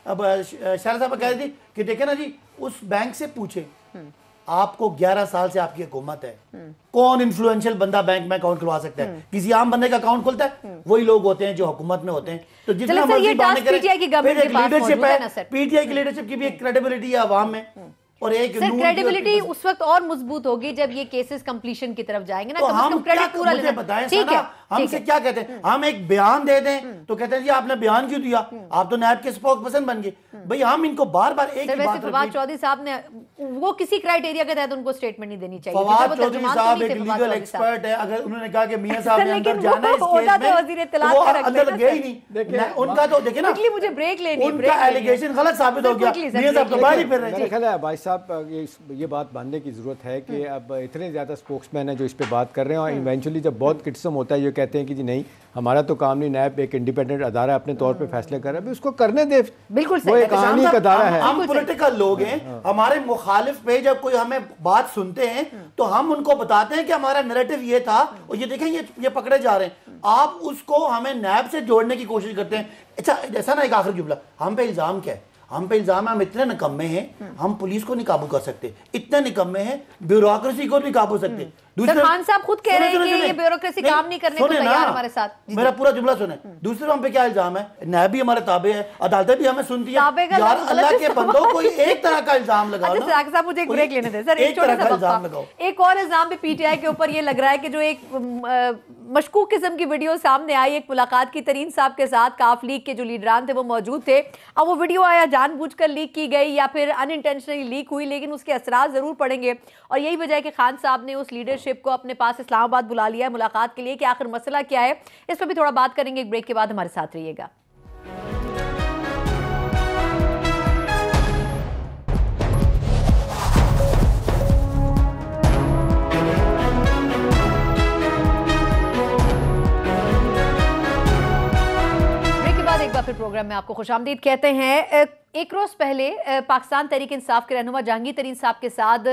شہر صاحب کہہ رہی تھی کہ دیکھیں نا جی اس بینک سے پوچھیں، آپ کو گیارہ سال سے آپ کی حکومت ہے، کون انفلوئنشل بندہ بینک میں اکاؤنٹ کھلوا سکتا ہے؟ کسی عام بندے کا اکاؤنٹ کھلتا ہے؟ وہی لوگ ہوتے ہیں جو حکومت میں ہوتے ہیں. تو جتنا مرضی باتیں کریں، لیڈرشپ ہے، پی ٹی آئی کی لیڈرشپ کی بھی ایک کریڈیبلٹی ہے عوام میں، اور ایک سر کریڈیبلٹی اس وقت اور مضبوط ہوگی جب یہ کیسز کمپلیشن کی طرف جائیں گے نا. تو ہم مجھے بتائیں سنا ہم سے کیا کہتے ہیں؟ ہم ایک بیان دے دیں تو کہتے ہیں جی آپ نے بیان کیوں دیا، آپ تو نیب کے اسپوک پرسن بن گئے. بھئی ہم ان کو بار بار ایک ہی بات فواد چودھری صاحب نے وہ کسی کرائیٹیریا کے تحت ان کو سٹیٹمنٹ نہیں دینی چاہیے. فواد چودھری صاحب ایک لیگل ایکسپرٹ ہے، اگر انہوں نے کہا کہ میاں صاحب نے اندر جانا ہے اس کیس میں وہ اندر گئے ہی نہیں. ان کا تو دیکھیں نا مجھے بریک لینی، ان کا ایلیگیشن غلط ثابت ہو گیا، میاں صاحب تو باہر ہی پھر رہے. میرا خیال ہے بھائی صاحب یہ بات باندھنے کی ضرورت ہے کہ اب اتنے زیادہ اسپوکس مین ہیں جو اس پہ بات کر رہے ہیں، اور ایونچولی جب بہت کرٹیسزم ہوتا ہے یہ کہتے ہیں کہ جی نہیں ہمارا تو کام نہیں، نیب ایک انڈیپینڈنٹ ادارہ اپنے طور پہ فیصلے کر رہا ہے، اس کو کرنے دے. بالکل وہ ایک قانونی ادارہ ہے. ہم پولیٹیکل لوگ ہیں، ہمارے مخالف پہ جب کوئی ہمیں بات سنتے ہیں تو ہم ان کو بتاتے ہیں کہ ہمارا نیریٹو یہ تھا اور یہ دیکھیں یہ پکڑے جا رہے ہیں. آپ اس کو ہمیں نیب سے جوڑنے کی کوشش کرتے ہیں. اچھا ایسا نا ایک آخری جملہ، ہم پہ الزام کیا ہے؟ ہم پہ الزام ہے ہم اتنے نکمے ہیں، ہم پولیس کو نہیں قابو کر سکتے، اتنے نکمے ہیں بیوروکریسی کو نہیں قابو سکتے. خان صاحب خود کہہ رہے ہیں کہ یہ بیوروکریسی کام نہیں کرنے کو تیار ہمارے ساتھ. میرا پورا جملہ سنیں. دوسرے ہم پہ کیا الزام ہے؟ نیب بھی ہمارے تابع ہے، عدالتیں بھی ہمیں سنتی ہیں. یار اللہ کے بندوں کوئی ایک طرح کا الزام لگاؤ نا. صاحب مجھے ایک بریک لینے دیں سر. ایک طرح کا الزام لگاؤ. ایک اور الزام بھی پی ٹی آئی کے اوپر یہ لگ رہا ہے کہ جو ایک مشکوک قسم کی ویڈیو سامنے آئی ایک ملاقات کی ترین صاحب کے ساتھ، کاف لیگ کے جو لیڈران تھے وہ موجود تھے. اب وہ ویڈیو آیا جان بوجھ کر لیک کی گئی یا پھر ان انٹینشنلی لیک ہوئی، لیکن اس کے اثرات ضرور پڑیں گے. اور یہی وجہ ہے کہ خان صاحب نے اس لیڈرشپ کو اپنے پاس اسلام آباد بلا لیا ہے ملاقات کے لیے کہ آخر مسئلہ کیا ہے. اس پہ بھی تھوڑا بات کریں گے ایک بریک کے بعد. ہمارے ساتھ رہیے گا. ایک بار پھر پروگرام میں آپ کو خوش آمدید کہتے ہیں. ایک روز پہلے پاکستان تحریک انصاف کے رہنما جہانگیر ترین صاحب کے ساتھ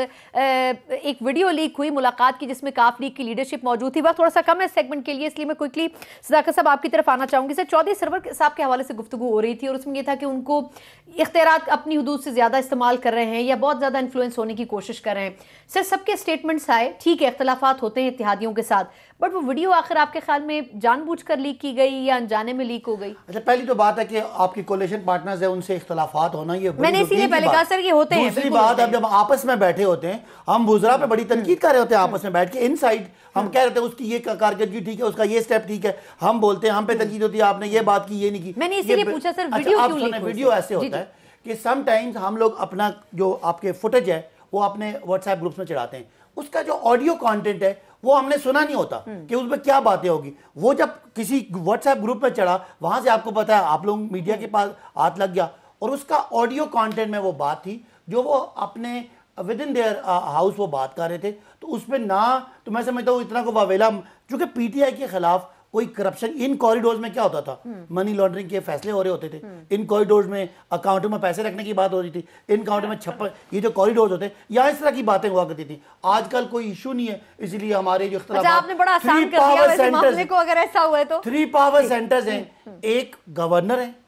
ایک ویڈیو لیک ہوئی ملاقات کی جس میں کاف لیگ کی لیڈرشپ موجود تھی. وقت تھوڑا سا کم ہے سیگمنٹ کے لیے اس لیے میں کوئکلی صداقت صاحب آپ کی طرف آنا چاہوں گی. سر چودھری سرور صاحب کے حوالے سے گفتگو ہو رہی تھی اور اس میں یہ تھا کہ ان کو اختیارات اپنی حدود سے زیادہ استعمال کر رہے ہیں یا بہت زیادہ انفلوئنس ہونے کی کوشش کر رہے ہیں. سر سب کے اسٹیٹمنٹس آئے, ٹھیک ہے اختلافات ہوتے ہیں اتحادیوں کے ساتھ, بٹ وہ ویڈیو آخر آپ کے خیال میں جان بوجھ کر لیک کی گئی یا انجانے میں لیک ہو گئی؟ اچھا پہلی تو بات ہے کہ آپ کی کولیشن پارٹنرز ہیں ان سے اختلافات ہونا یہ میں نے اسی لیے پہلے کہا سر یہ ہوتے ہیں. دوسری بات اب جب آپس میں بیٹھے ہوتے ہیں ہم وزراء پہ بڑی تنقید کر رہے ہوتے ہیں آپس میں بیٹھ کے ان سائڈ ہم کہہ رہے ہیں اس کی یہ کارکردگی ٹھیک ہے, اس کا یہ سٹیپ ٹھیک ہے, ہم بولتے ہیں ہم پہ تنقید ہوتی ہے آپ نے یہ بات کی یہ نہیں کی. میں نے اسی لیے پوچھا سر ویڈیو کیوں لیک ہوئی؟ ویڈیو ایسے ہوتا ہے کہ سم ٹائمز ہم لوگ اپنا جو آپ کے فوٹیج ہے وہ اپنے واٹس ایپ گروپس میں چڑھاتے ہیں, اس کا جو آڈیو کانٹینٹ ہے وہ ہم نے سنا نہیں ہوتا کہ اس میں کیا باتیں ہوگی. وہ جب کسی واٹس ایپ گروپ میں چڑھا وہاں سے آپ کو پتا ہے آپ لوگ میڈیا کے پاس ہاتھ لگ گیا اور اس کا آڈیو کانٹینٹ میں وہ بات تھی جو وہ اپنے ود ان دیئر ہاؤس وہ بات کر رہے تھے. تو اس پہ نہ تو میں سمجھتا ہوں اتنا کو واویلا, چونکہ پی ٹی آئی کے خلاف کوئی کرپشن ان کوریڈورز میں کیا ہوتا تھا, منی لانڈرنگ کے فیصلے ہو رہے ہوتے تھے, ان کوریڈورز میں اکاؤنٹوں میں پیسے رکھنے کی بات ہو رہی تھی, ان اکاؤنٹوں میں چھپن یہ جو کوریڈورز ہوتے ہیں یا اس طرح کی باتیں ہوا کرتی تھیں. آج کل کوئی ایشو نہیں ہے, اسی لیے ہمارے جو اختلافات آپ نے بڑا آسان کر دیا ویسے معاملے کو اگر ایسا ہوا ہے تو تھری پاور سینٹرز ہیں, ایک گورنر ہیں,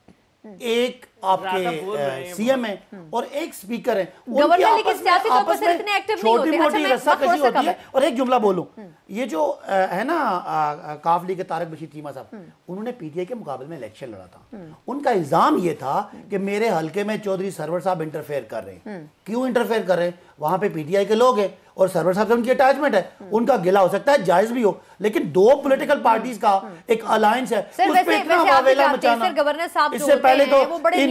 ایک آپ کے سی ایم ہیں اور ایک سپیکر ہیں. گورنر لیکن سیاسی طور پر اتنے ایکٹیو نہیں ہوتے. چھوٹی موٹی رسا کشی ہوتی ہے. اور ایک جملہ بولوں, یہ جو ہے نا کاف لیگ کے طارق بشیر چیمہ صاحب, انہوں نے پی ٹی آئی کے مقابلے میں الیکشن لڑا تھا. ان کا الزام یہ تھا کہ میرے حلقے میں چودھری سرور صاحب انٹرفیئر کر رہے ہیں. کیوں انٹرفیئر کر رہے ہیں؟ وہاں پہ پی ٹی آئی کے لوگ ہیں اور سرور صاحب سے ان کی اٹیچمنٹ ہے, ان کا گلہ ہو سکتا ہے جائز بھی ہو, لیکن دو پولیٹیکل پارٹیز کا ایک الائنس ہے, اس پہ اتنا واویلا مچانا. اس سے پہلے تو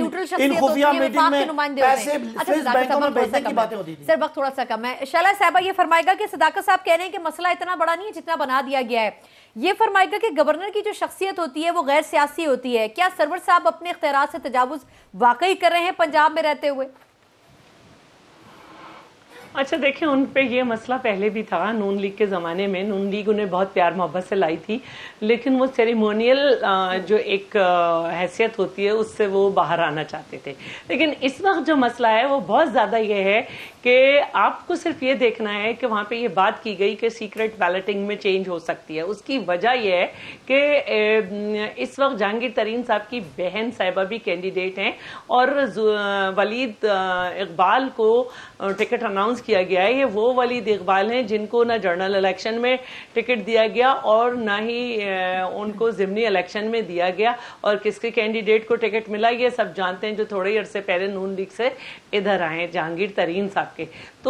ان خفیہ میٹنگ میں پیسے سوئس بینکوں میں بھیجنے کی باتیں ہوتی تھی. سر وقت تھوڑا سا کم ہے. شعلہ صاحبہ یہ فرمائے گا کہ صداقت صاحب کہہ رہے ہیں کہ مسئلہ اتنا بڑا نہیں ہے جتنا بنا دیا گیا ہے. یہ فرمائے گا کہ گورنر کی جو شخصیت ہوتی ہے وہ غیر سیاسی ہوتی ہے. کیا سرور صاحب اپنے اختیارات سے تجاوز واقعی کر رہے ہیں پنجاب میں رہتے ہوئے؟ اچھا دیکھیں, ان پہ یہ مسئلہ پہلے بھی تھا. نون لیگ کے زمانے میں نون لیگ انہیں بہت پیار محبت سے لائی تھی, لیکن وہ سیریمونیل جو ایک حیثیت ہوتی ہے اس سے وہ باہر آنا چاہتے تھے. لیکن اس وقت جو مسئلہ ہے وہ بہت زیادہ یہ ہے کہ آپ کو صرف یہ دیکھنا ہے کہ وہاں پہ یہ بات کی گئی کہ سیکرٹ بیلٹنگ میں چینج ہو سکتی ہے. اس کی وجہ یہ ہے کہ اس وقت جہانگیر ترین صاحب کی بہن صاحبہ بھی کینڈیڈیٹ ہیں اور ولید اقبال کو ٹکٹ اناؤنس کیا گیا ہے. یہ وہ ولید اقبال ہیں جن کو نہ جنرل الیکشن میں ٹکٹ دیا گیا اور نہ ہی ان کو ضمنی الیکشن میں دیا گیا, اور کس کے کینڈیڈیٹ کو ٹکٹ ملا یہ سب جانتے ہیں جو تھوڑے عرصے پہلے نون لیگ سے ادھر آئے, جہانگیر ترین صاحب کے.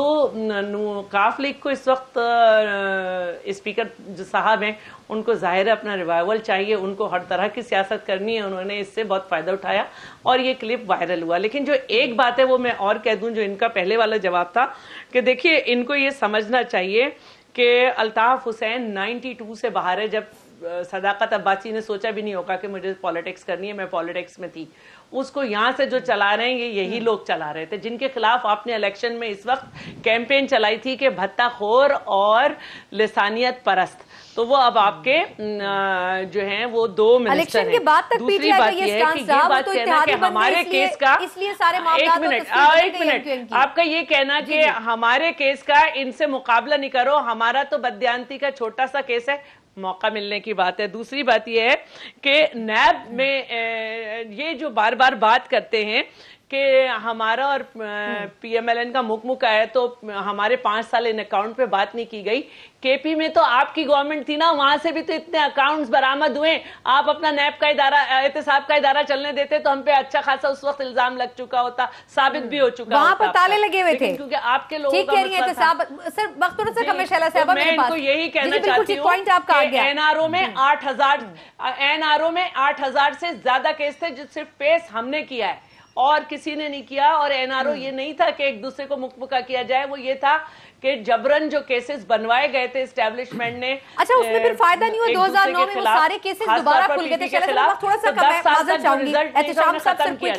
تو کاف لیگ کو اس وقت اسپیکر جو صاحب ہیں ان کو ظاہر ہے اپنا ریوائول چاہیے, ان کو ہر طرح کی سیاست کرنی ہے, انہوں نے اس سے بہت فائدہ اٹھایا اور یہ کلپ وائرل ہوا. لیکن جو ایک بات ہے وہ میں اور کہہ دوں, جو ان کا پہلے والا جواب تھا کہ دیکھیے ان کو یہ سمجھنا چاہیے کہ الطاف حسین نائنٹی ٹو سے باہر ہے. جب صداقت عباسی نے سوچا بھی نہیں ہوگا کہ مجھے پالیٹکس کرنی ہے, میں پالیٹکس میں تھی. اس کو یہاں سے جو چلا رہے ہیں یہ یہی لوگ چلا رہے تھے جن کے خلاف آپ نے الیکشن میں اس وقت کیمپین چلائی تھی کہ بھتہ خور اور لسانیت پرست. تو وہ اب آپ کے جو ہیں وہ دو منسٹر ہیں. دوسری بات یہ ہے کہ یہ بات کہنا کہ ہمارے کیس کا ایک منٹ ایک منٹ آپ کا یہ کہنا کہ ہمارے کیس کا ان سے مقابلہ نہیں کرو, ہمارا تو بددیانتی کا چھوٹا سا کیس ہے, موقع ملنے کی بات ہے. دوسری بات یہ ہے کہ نیب میں یہ جو بار بار بات کرتے ہیں کہ ہمارا اور پی ایم ایل این کا مک مک آیا تو ہمارے پانچ سال ان اکاؤنٹ پہ بات نہیں کی گئی. کے پی میں تو آپ کی گورنمنٹ تھی نا, وہاں سے بھی تو اتنے اکاؤنٹس برآمد ہوئے. آپ اپنا نیب کا ادارہ احتساب کا ادارہ چلنے دیتے تو ہم پہ اچھا خاصا اس وقت الزام لگ چکا ہوتا, ثابت بھی ہو چکا وہاں پر تالے لگے ہوئے تھے کیونکہ آپ کے لوگوں کا مسئلہ تھا. سر وقت تھوڑا سا کم ہے شعلہ صاحبہ, میں ان کو یہی کہنا چاہتی ہوں کہ این آر او میں آٹھ ہزار این آر او میں آٹھ ہزار سے زیادہ کیس تھے جو صرف پیش ہم نے کیا ہے اور کسی نے نہیں کیا. اور این آر او یہ نہیں تھا کہ ایک دوسرے کو مکمکا کیا جائے, وہ یہ تھا کہ جبرن جو کیسز بنوائے گئے تھے اسٹیبلشمنٹ نے. اچھا اس میں پھر فائدہ نہیں ہوا, دو ہزار نو میں وہ سارے کیسز دوبارہ کھل گئے تھے. چلے تھوڑا سا کم ہے, معذرت چاہوں گی احتشام صاحب. سر کوئکلی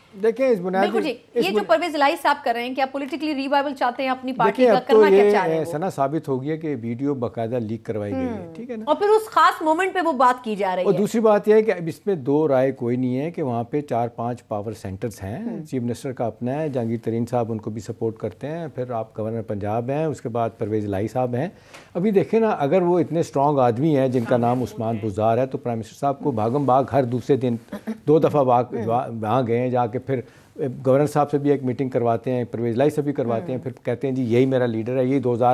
دیکھیں اس بنیادی بالکل جی، یہ جو پرویز الہی صاحب کر رہے ہیں کہ آپ پولیٹیکلی ریوائول چاہتے ہیں اپنی پارٹی کا، کرنا کیا چاہ رہے ہیں؟ سنا ثابت ہو گیا کہ ویڈیو باقاعدہ لیک کروائی گئی ہے، ٹھیک ہے نا، اور پھر اس خاص مومنٹ پہ وہ بات کی جا رہی ہے۔ اور دوسری بات یہ ہے کہ اب اس میں دو رائے کوئی نہیں ہے کہ وہاں پہ چار پانچ پاور سینٹرز ہیں، چیف منسٹر کا اپنا ہے، جہانگیر ترین صاحب ان کو بھی سپورٹ کرتے ہیں، پھر آپ گورنر پنجاب ہیں، اس کے بعد پرویز الہی صاحب ہیں۔ ابھی دیکھیں نا، اگر وہ اتنے اسٹرانگ آدمی ہیں جن کا نام عثمان بزار ہے، تو پرائم منسٹر صاحب کو بھاگم بھاگ ہر دوسرے دن دو دفعہ وہاں گئے ہیں، جا کے پھر گورنر صاحب سے بھی ایک میٹنگ کرواتے ہیں، پرویز الہی سے بھی کرواتے ہیں، پھر کہتے ہیں جی یہی میرا لیڈر ہے، یہی دو ہزار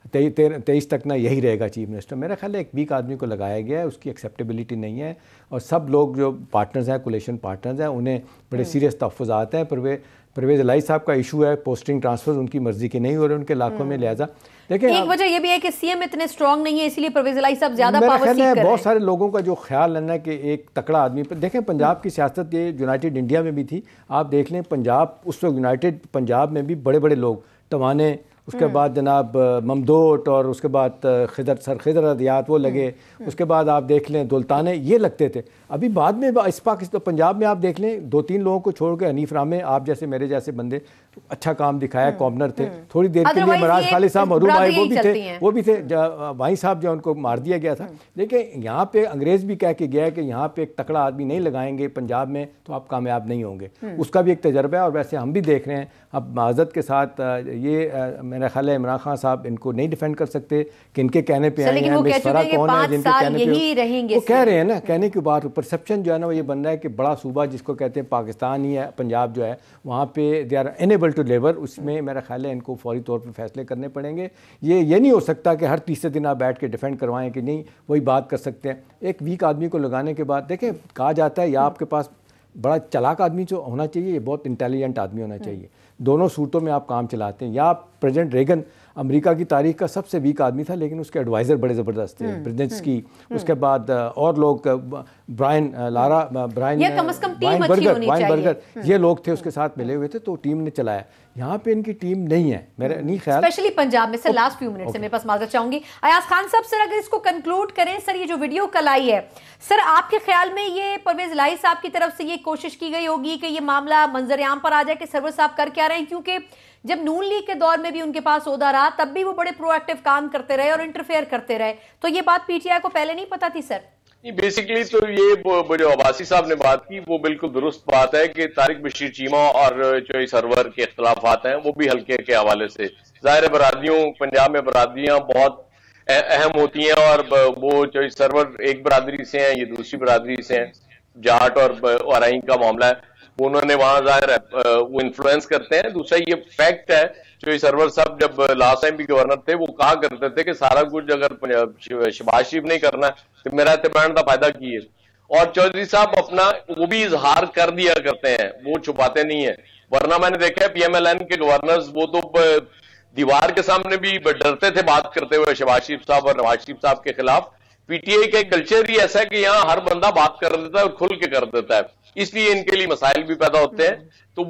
تیئیس تک نا یہی رہے گا چیف منسٹر۔ میرا خیال ہے ایک ویک آدمی کو لگایا گیا ہے، اس کی ایکسیپٹیبلٹی نہیں ہے، اور سب لوگ جو پارٹنرز ہیں، کولیشن پارٹنرز ہیں، انہیں بڑے سیریس تحفظات ہیں۔ پرویز الہی صاحب کا ایشو ہے پوسٹنگ ٹرانسفر ان کی مرضی کے نہیں ہو رہے ان کے علاقوں میں، لہٰذا دیکھیں ایک وجہ یہ بھی ہے کہ سی ایم اتنے اسٹرانگ نہیں ہے، اسی لیے پرویز الہی صاحب زیادہ پاور سیک کر رہے ہیں۔ بہت سارے لوگوں کا جو خیال ہے نا کہ ایک تکڑا آدمی، دیکھیں پنجاب کی سیاست یہ یونائٹڈ انڈیا میں بھی تھی، آپ دیکھ لیں پنجاب اس وقت یونائٹڈ پنجاب میں بھی بڑے بڑے لوگ، توانے، اس کے بعد جناب ممدوٹ، اور اس کے بعد خضر سر خضر ادیات وہ لگے، اس کے بعد آپ دیکھ لیں دلتانے، یہ لگتے تھے۔ ابھی بعد میں اس پاکستان پنجاب میں آپ دیکھ لیں دو تین لوگوں کو چھوڑ کے حنیف رامے، آپ جیسے میرے جیسے بندے اچھا کام دکھایا، گورنر تھے، تھوڑی دیر کے لیے مراز خالد صاحب محروم آئے، وہ بھی تھے وہ بھی تھے وہیں صاحب جو ان کو مار دیا گیا تھا۔ لیکن یہاں پہ انگریز بھی کہہ کے گیا ہے کہ یہاں پہ ایک تکڑا آدمی نہیں لگائیں گے پنجاب میں تو آپ کامیاب نہیں ہوں گے، اس کا بھی ایک تجربہ ہے۔ اور ویسے ہم بھی دیکھ رہے ہیں اب معذرت کے ساتھ، یہ میرا خیال ہے عمران خان صاحب ان کو نہیں ڈیفینڈ کر سکتے کہ ان کے کہنے پہ آئے ہیں، مسفرہ کون ہے جن کے کہنے پہ وہ کہہ رہے ہیں نا، کہنے کی بات پرسیپشن جو ہے نا وہ یہ بن رہا ہے کہ بڑا صوبہ جس کو کہتے ہیں پاکستان ہی ہے، پنجاب جو ہے، وہاں پہ they are unable to labour, اس میں میرا خیال ہے ان کو فوری طور پہ فیصلے کرنے پڑیں گے۔ یہ یہ نہیں ہو سکتا کہ ہر تیسرے دن آپ بیٹھ کے ڈیفینڈ کروائیں کہ نہیں وہی بات کر سکتے ہیں۔ ایک ویک آدمی کو لگانے کے بعد دیکھیں کہا جاتا ہے یا آپ کے پاس بڑا چلاک آدمی جو ہونا چاہیے، یہ بہت انٹیلیجنٹ آدمی ہونا چاہیے، دونوں صورتوں میں آپ کام چلاتے ہیں۔ یا پریزیڈنٹ ریگن امریکہ کی تاریخ کا سب سے ویک آدمی تھا، لیکن اس کے ایڈوائزر بڑے زبردست تھے، برزنسکی، اس کے بعد اور لوگ برائن لارا برائن وائن برگر وائن برگر یہ لوگ تھے اس کے ساتھ ملے ہوئے تھے، تو ٹیم نے چلایا۔ یہاں پہ ان کی ٹیم نہیں ہے میرا نہیں خیال، اسپیشلی پنجاب میں۔ سر لاسٹ فیو منٹ سے میرے پاس معذرت چاہوں گی ایاز خان صاحب، سر اگر اس کو کنکلوڈ کریں، سر یہ جو ویڈیو کل آئی ہے، سر آپ کے خیال میں یہ پرویز الہی صاحب کی طرف سے یہ کوشش کی گئی ہوگی کہ یہ معاملہ منظر عام پر آ جائے کہ سرور صاحب کر کیا رہے ہیں؟ کیونکہ جب نون لیگ کے دور میں بھی ان کے پاس عہدہ رہا تب بھی وہ بڑے پرو ایکٹیو کام کرتے رہے اور انٹرفیئر کرتے رہے، تو یہ بات پی ٹی آئی کو پہلے نہیں پتا تھی سر؟ بیسیکلی تو یہ جو عباسی صاحب نے بات کی وہ بالکل درست بات ہے کہ طارق بشیر چیمہ اور چوئی سرور کے اختلافات ہیں وہ بھی حلقے کے حوالے سے، ظاہر برادریوں پنجاب میں برادریاں بہت اہم ہوتی ہیں، اور وہ چوئی سرور ایک برادری سے ہیں، یہ دوسری برادری سے ہیں، جاٹ اور آرائیں کا معاملہ ہے، انہوں نے وہاں ظاہر ہے وہ انفلوئنس کرتے ہیں۔ دوسرا یہ فیکٹ ہے چوئی سرور صاحب جب لاسٹ ٹائم بھی گورنر تھے وہ کہا کرتے تھے کہ سارا کچھ اگر شہباز شریف نہیں کرنا تو میرا اتباعن کا فائدہ کی ہے، اور چودھری صاحب اپنا وہ بھی اظہار کر دیا کرتے ہیں، وہ چھپاتے نہیں ہیں۔ ورنہ میں نے دیکھا ہے پی ایم ایل این کے گورنرز وہ تو دیوار کے سامنے بھی ڈرتے تھے بات کرتے ہوئے شہباز شریف صاحب اور نواز شریف صاحب کے خلاف۔ پی ٹی آئی کا کلچر ہی ایسا ہے کہ یہاں ہر بندہ بات کر دیتا ہے اور کھل کے کر دیتا ہے، اس لیے ان کے لیے مسائل بھی پیدا ہوتے ہیں، تو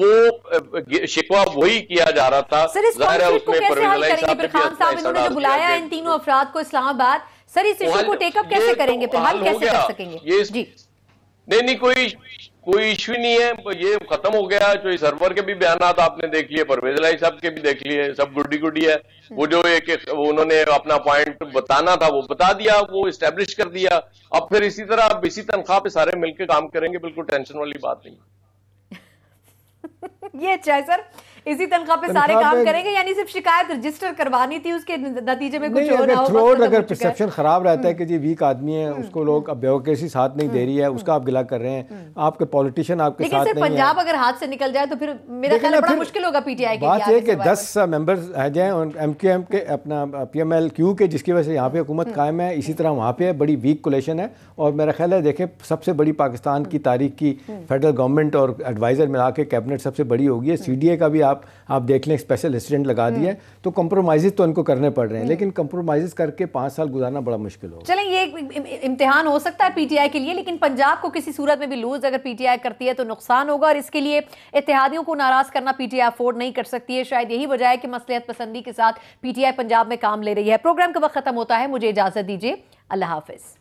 وہ شکوہ وہی کیا جا رہا تھا۔ سر اس کانفلکٹ کو کیسے حل کریں گے؟ پھر خان صاحب انہوں نے جو بلایا ان تینوں افراد کو اسلام آباد، سر اس ایشو کو ٹیک اپ کیسے کریں گے؟ پھر حل کیسے کر سکیں گے؟ جی نہیں نہیں کوئی کوئی ایشو نہیں ہے، یہ ختم ہو گیا۔ جو سرور کے بھی بیانات آپ نے دیکھ لیے، پرویز الہی صاحب کے بھی دیکھ لیے، سب گڈی گڈی ہے۔ وہ جو ایک انہوں نے اپنا پوائنٹ بتانا تھا وہ بتا دیا، وہ اسٹیبلش کر دیا۔ اب پھر اسی طرح اب اسی تنخواہ پہ سارے مل کے کام کریں گے، بالکل ٹینشن والی بات نہیں۔ یہ اچھا ہے سر، اسی تنخواہ پہ سارے کام کریں گے، یعنی صرف شکایت رجسٹر کروانی تھی، اس کے نتیجے میں کچھ ہونا ہوگا۔ تھروٹ اگر پرسیپشن خراب رہتا ہے کہ جی ویک آدمی ہے، اس کو لوگ اب بیوروکریسی ساتھ نہیں دے رہی ہے، اس کا آپ گلا کر رہے ہیں، آپ کے پولیٹیشین آپ کے ساتھ نہیں ہیں۔ لیکن صرف پنجاب اگر ہاتھ سے نکل جائے تو پھر میرا خیال ہے بڑا مشکل ہوگا پی ٹی آئی کے لیے۔ بات یہ کہ دس ممبرز آ جائیں ایم کیو ایم کے، اپنا پی ایم ایل کیو کے، جس کی وجہ سے یہاں پہ حکومت قائم ہے، اسی طرح وہاں پہ بڑی ویک کولیشن ہے، اور میرا خیال ہے دیکھیں سب سے بڑی پاکستان کی تاریخ کی فیڈرل گورنمنٹ اور ایڈوائزر ملا کے کیبنٹ سب سے بڑی ہوگی ہے۔ سی ڈی اے کا بھی آپ آپ دیکھ لیں اسپیشل اسسٹنٹ لگا دیا ہے، تو کمپرومائزز تو ان کو کرنے پڑ رہے ہیں، لیکن کمپرومائزز کر کے پانچ سال گزارنا بڑا مشکل ہوگا۔ چلیں یہ امتحان ہو سکتا ہے پی ٹی آئی کے لیے، لیکن پنجاب کو کسی صورت میں بھی لوز اگر پی ٹی آئی کرتی ہے تو نقصان ہوگا، اور اس کے لیے اتحادیوں کو ناراض کرنا پی ٹی آئی افورڈ نہیں کر سکتی ہے۔ شاید یہی وجہ ہے کہ مصلحت پسندی کے ساتھ پی ٹی آئی پنجاب میں کام لے رہی ہے۔ پروگرام کا وقت ختم ہوتا ہے، مجھے اجازت دیجیے، اللہ حافظ۔